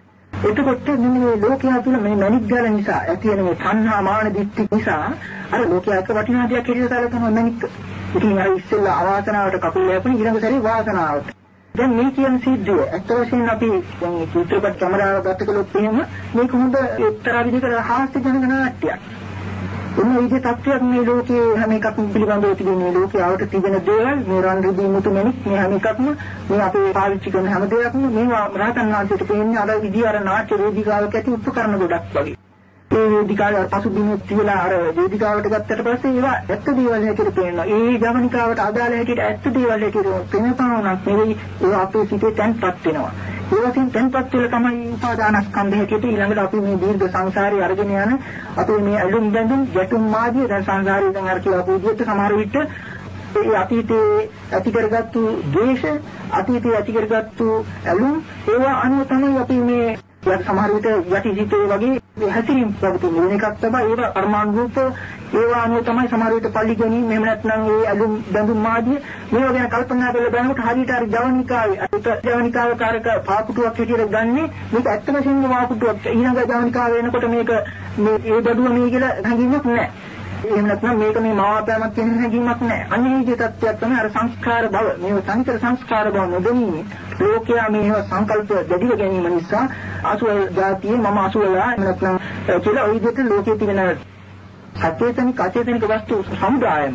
එතකොට මේ ලෝකයා තුළ මේ මණික් ගල නිසා ඇති වෙන මේ සංහා මාන දිට්ඨි නිසා අර ලෝකයාක වටිනා දෙයක් හැටියට සැලකනවා මණික්. ඉතින් අර ඉස්සෙල්ලා අවාසනාවට කකුල හැපුණේ ඊළඟ සැරේ වාසනාවට. දැන් මේ කියන සිද්ධිය ඇත්ත වශයෙන්ම අපි දැන් චිත්‍රපට කැමරාව ගත කළොත් එහෙම මේක හොඳ එක්තරා විදිහකට හාස්‍ය ජනක නාට්‍යයක්. එන්න විදිහේ තත්ත්වයක් මේ ලෝකයේ හැම එකක්ම පිළිබඳව තිබෙන මේ ලෝකයට තිබෙන දේවල් මේ රන් රිදී මුතු මැණික් මේ හැම එකක්ම මේ අපේ පාවිච්චි කරන හැම දෙයක්ම මේවා රහතන් වහන්සේට පෙන්නේ අර විදිහ අර නාට්‍ය වේදිකාවක ඇති උපකරණ ගොඩක් වගේ. ඒ වේදිකාවේ පසුබිමේ තියලා අර වේදිකාවට ගත්තට පස්සේ ඒවා ඇත්ත දේවල් හැටියට පේනවා. ඒ ගමනිකාවට අදාළ හැටියට ඇත්ත දේවල් හැටියට පේනපාවනක් නෙවෙයි ඒවා අපේ සිතේ තැන්පත් වෙනවා. ඒවකින් තැන්පත් වෙලා තමයි උපාදානස්කන්ධ හැටියට ඊළඟට අපි මේ දීර්ඝ සංසාරේ අරගෙන යන අපේ මේ අලුම් බැඳුම් ගැටුම් මාදිය දැන් සංසාරේ දැන් අර කියලා පොදියට සමහර විට ඒ අතීතයේ ඇති කරගත්තු ද්වේෂ අතීතයේ ඇති කරගත්තු අලුම් ඒවා අනුව තමයි අපි මේ සමහර විට යටි සිතේ වගේ හැසිරීම් ප්‍රගති වෙන එකක් තමයි ඒවා පරමාණු රූප ඒවා අනුව තමයි සමහර විට පල්ලි ගැනීම එහෙම නැත්නම් ඒ අලුම් බඳුන් මාදිය මේවා ගැන කල්පනා කරලා බලනකොට හරියට අර ජවනිකාවේ අතීත ජවනිකාව කාරක පාපුටුවක් හැටියට ගන්නෙ මේක ඇත්ත වශයෙන්ම පාපුටුවක් ඊළඟ ජවනිකාව වෙනකොට මේක මේ ඒ දඩුව මේ කියලා හැඟීමක් නැහැ. එහෙම නැත්නම් මේක මේ මාවාපෑමක් කියන හැඟීමක් නැහැ. අන්නේ විදිහේ තත්ත්වයක් තමයි අර සංස්කාර බව මේ සංකර සංස්කාර බව නොදෙනීම ලෝකයා මේ සංකල්ප දෙදිව ගැනීම නිසා අසුවල් જાතියේ මම අසුවලා නැත්නම් කියලා ওই විදිහට ලෝකයේ තිබෙන සත්‍යසනික අචේතනික වස්තු සමුදායම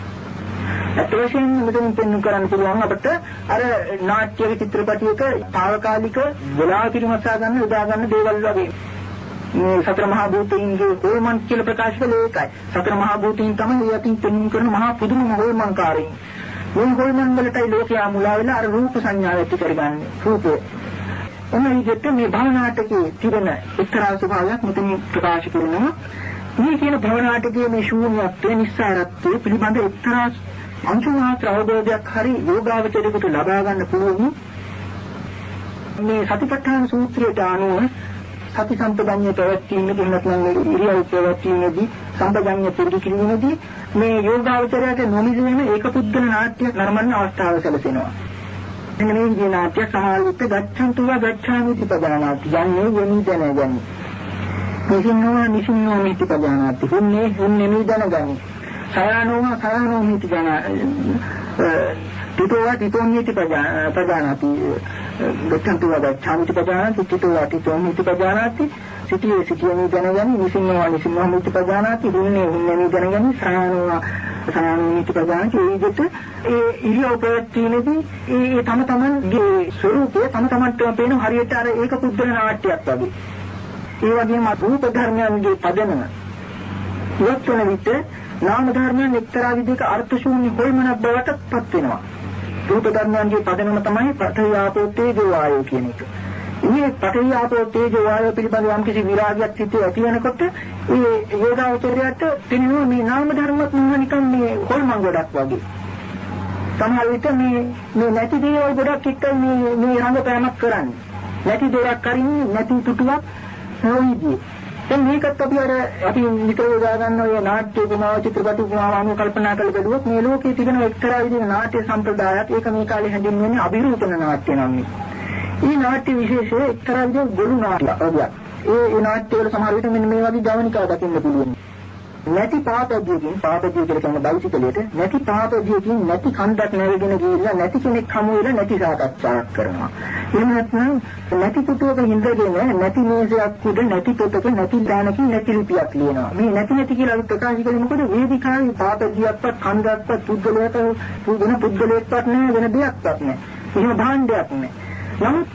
අත්වශයෙන් මෙතන පෙන්වන්න කරන්න පුළුවන් අපිට අර නාට්‍ය චිත්‍රපටයක తాවකාලික වෙලා පිරිමසා ගන්න උදා ගන්න දේවල් වගේ මේ සතර මහා භූතයන්ගේ හොල්මන් කියලා ප්‍රකාශ කළේ ඒකයි. සතර මහා භූතයන් තමයි යකින් පෙන්වන්න කරන මහා පුදුම හොල්මන්කාරයින්. මේ හොල්මන් වලටයි ලෝකයා මුලා වෙලා අර රූප සංඥාව ඇති කරගන්නේ. රූපේ. එන්නේ විදිහට මේ භවනාටකයේ තිබෙන එක්තරා ස්වභාවයක් මෙතන ප්‍රකාශ කරනවා. මේ කියන භවනාටකයේ මේ ශූන්‍යත්වය නිස්සාරත්වය පිළිබඳ එක්තරා අංශුමාත්‍ර අවබෝධයක් හරි යෝගාවචරයකට ලබා ගන්න පුළුවන්. මේ සතිපට්ඨාන සූත්‍රයට අනුව සති සම්පජඤ්ඤය පැවැත්වීමේ නැත්නම් ඉරියව් පැවැත්වීමේදී සම්පජඤ්ඤය පුරුදු කිරීමේදී මේ යෝගාවචරයට නොමිදෙන ඒක පුද්ගල නාට්‍ය නර්මන්න අවස්ථාව සැලසෙනවා. මෙන්න මේ විදිහේ නාට්‍ය සහාලිත ගච්ඡන්තු වා ගච්ඡාමි ප්‍රදානාති යන්නේ යමි දැනගනි. නිසින්නෝ නිසින්නෝ මිති ප්‍රදානාති හුන්නේ හුන්නේ මි දැනගනි. සයනෝ සයනෝ මිති ජන තිතෝ තිතෝ මිති ප්‍රදානාති ගච්ඡන්තු වා ගච්ඡාමි ප්‍රදානාති තිතෝ තිතෝ මිති ප්‍රදානාති සිටියේ සිටියේ දැනගනි, නිසින්නවා නිසින්නවා මිත්‍ය ප්‍රජානාති, හුන්නේ හුන්නේ දැනගනි, සායනවා සායනවා මිත්‍ය ප්‍රජානාති. ඒ විදිහට ඒ ඉරියව් ප්‍රවැත්ීමේදී ඒ තම තමන්ගේ ස්වરૂපය තම තමන්ට පේන හරියට අර ඒක පුද්ගල නාට්‍යයක් වගේ. ඒ වගේම රූප ධර්මයන්ගේ පදනම ඉවත් වෙන විට නාම ධර්මයන් එක්තරා විදිහක අර්ථ ශූන්‍ය හොල්මනක් බවට පත් වෙනවා. රූප ධර්මයන්ගේ පදනම තමයි පඨවි ආපෝ තේජෝ වායෝ කියන එක. මේ පඨවි ආපෝ තේජෝ වායෝ පිළිබඳව යම් කිසි විරාගයක් සිටේ ඇති වෙනකොට ඒ යෝගාවචරයට පිළිවෙල මේ නාම ධර්මත් නිකන් මේ හොල්මන් ගොඩක් වගේ. සමහර විට මේ මේ නැති දේවල් ගොඩක් එක්ක මේ මේ රංගපෑමක් කරන්නේ. නැති දේවල් කරින්නේ නැති තුටුවක් හොයිදී. දැන් මේකත් අපි අර අපි විතර යොදා ගන්න ඔය නාට්‍ය උපමාව චිත්‍රපට උපමාව අනුව කල්පනා කරලා බලුවොත් මේ ලෝකයේ තිබෙන එක්තරා විදිහේ නාට්‍ය සම්ප්‍රදායක් ඒක මේ කාලේ හැඳින්වෙන්නේ අභිරූපණ නාට්‍ය නම්. මේ නාට්‍ය විශේෂය එක්තරා විදිහේ ගොළු නාට්‍යයක්. ඒ ඒ නාට්‍ය වල සමහර විට මෙන්න මේ වගේ ජවනිකා දකින්න පුළුවන්. නැති පාපදියකින් පාපදිය කියලා කියන බෞද්ධකලයට නැති පාපදියකින් නැති කන්දක් නැවගෙන ගිහිල්ලා නැති කෙනෙක් හමු වෙලා නැති සාකච්ඡාවක් කරනවා. එහෙම නැත්නම් නැති පුතුවක හින්දාගෙන නැති මේසයක් උඩ නැති පොතක නැති දානකින් නැති ලිපියක් ලියනවා. මේ නැති නැති කියලා ප්‍රකාශ කරන්නේ මොකද? වේදිකාවේ පාපදියක්වත් කන්දක්වත් පුද්ගලයාට පුදුන පුද්ගලයෙක්වත් නැහැ, වෙන දෙයක්වත් නැහැ. එහෙම භාණ්ඩයක් නැහැ. නමුත්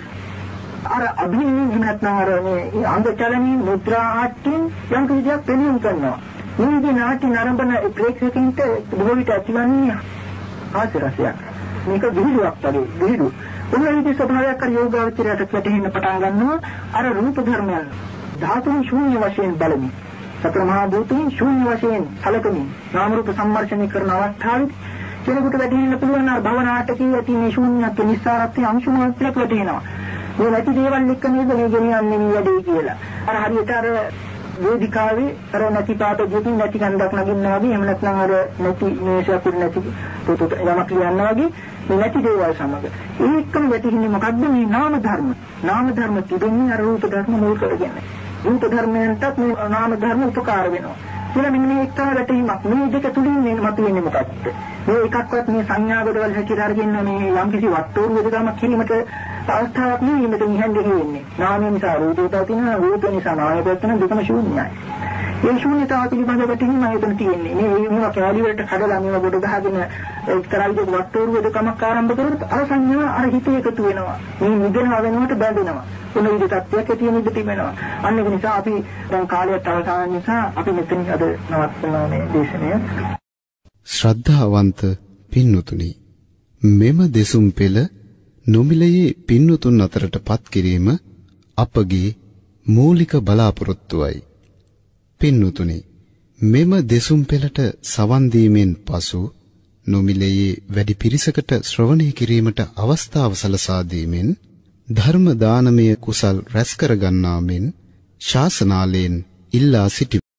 අර අභිනය නැත්නම් අර මේ අංග චලනී මුද්‍රා ආට්ටින් යම් කිසියක් පෙන්වන්න කරනවා. මේ නාට්‍ය නරඹන ප්‍රේක්ෂකයන්ට බොහෝ විට ඇතිවන්නේ ආශ්චර්යයක්. මේක විහිළුවක් වගේ විහිළු. උන්වහන්සේ ස්වභාවයක් කර යෝගාවචරයට පැටහෙන්න පටන් ගන්නවා. අර රූප ධර්මයන් ධාතුන් ශූන්‍ය වශයෙන් බලමින් සතර මහා භූතයන් ශූන්‍ය වශයෙන් සැලකමින් නාම රූප සම්මර්ෂණය කරන අවස්ථාවේදී කෙනෙකුට වැටහෙන්න පුළුවන් අර භව නාටකයේ ඇති මේ ශූන්‍යත්ව නිස්සාරත්වයේ අංශුමාත්‍රයක් වැටහෙනවා. මේ නැති දේවල් එක්ක නේද මේ ගෙනියන්නේ මේ වැඩේ කියලා. අර හරියට අර වේදිකාවේ අර නැති පාටකින් නැති කන්දක් නගින්නවා වගේ, එහෙම නැත්නම් අර නැති මේසයක් උඩ නැති පොතට යමක් ලියනවා වගේ මේ නැති දේවල් සමග. ඒකම වැටෙන්නේ මොකද්ද? මේ නාම ධර්ම. නාම ධර්ම තිබෙන්නේ අර රූප ධර්ම මුල් කරගෙන. රූප ධර්මයන්ටත් මේ නාම ධර්ම උපකාර වෙනවා. කියලා මෙන්න මේ එක්තරා වැටීමක්. මේ දෙක තුලින් මේ මතුවෙන්නේ මොකක්ද? මේ එකක්වත් මේ සංඥා වලවල් හැකියට අරගෙන මේ යම් කිසි වට්ටෝරු වේදගමක් කිරීමට අවස්ථාවක් නෙවෙයි මෙතන ඉහන්නේ වෙන්නේ. නාමය නිසා රූපය පවතිනවා, රූපය නිසා නාමය පවතිනවා, දෙකම ශූන්‍යයි. මේ ශූන්‍යතාව පිළිබඳව වැටීම එතන තියෙන්නේ. මේ මේවා කැලි වලට කඩලා මේවා ගොඩ ගහගෙන එක්තරා විදිහක වට්ටෝරු වේදගමක් ආරම්භ කරොත් අර සංඥා අර හිතේ එකතු වෙනවා. මේ නිදනවා වෙනකොට බැඳෙනවා. මොන විදිහ තත්ත්වයක් ඇති වෙන ඉඳ තිබෙනවා. අන්න ඒක නිසා අපි දැන් කාලයට අවසන් නිසා අපි මෙතන අද නවත්වනවා මේ දේශනය. ශ්‍රද්ධාවන්ත පින්වතුනි, මෙම දෙසුම් පෙළ නොමිලයේ පින්වතුන් අතරට පත් කිරීම අපගේ මූලික බලාපොරොත්තුවයි. පින්වතුනි, මෙම දෙසුම් පෙළට සවන් දීමෙන් පසු නොමිලයේ වැඩි පිරිසකට ශ්‍රවණය කිරීමට අවස්ථාව සලසා දීමෙන් ධර්ම දානමය කුසල් රැස් කර ගන්නා මෙන් ශාසනාලයෙන් ඉල්ලා සිටි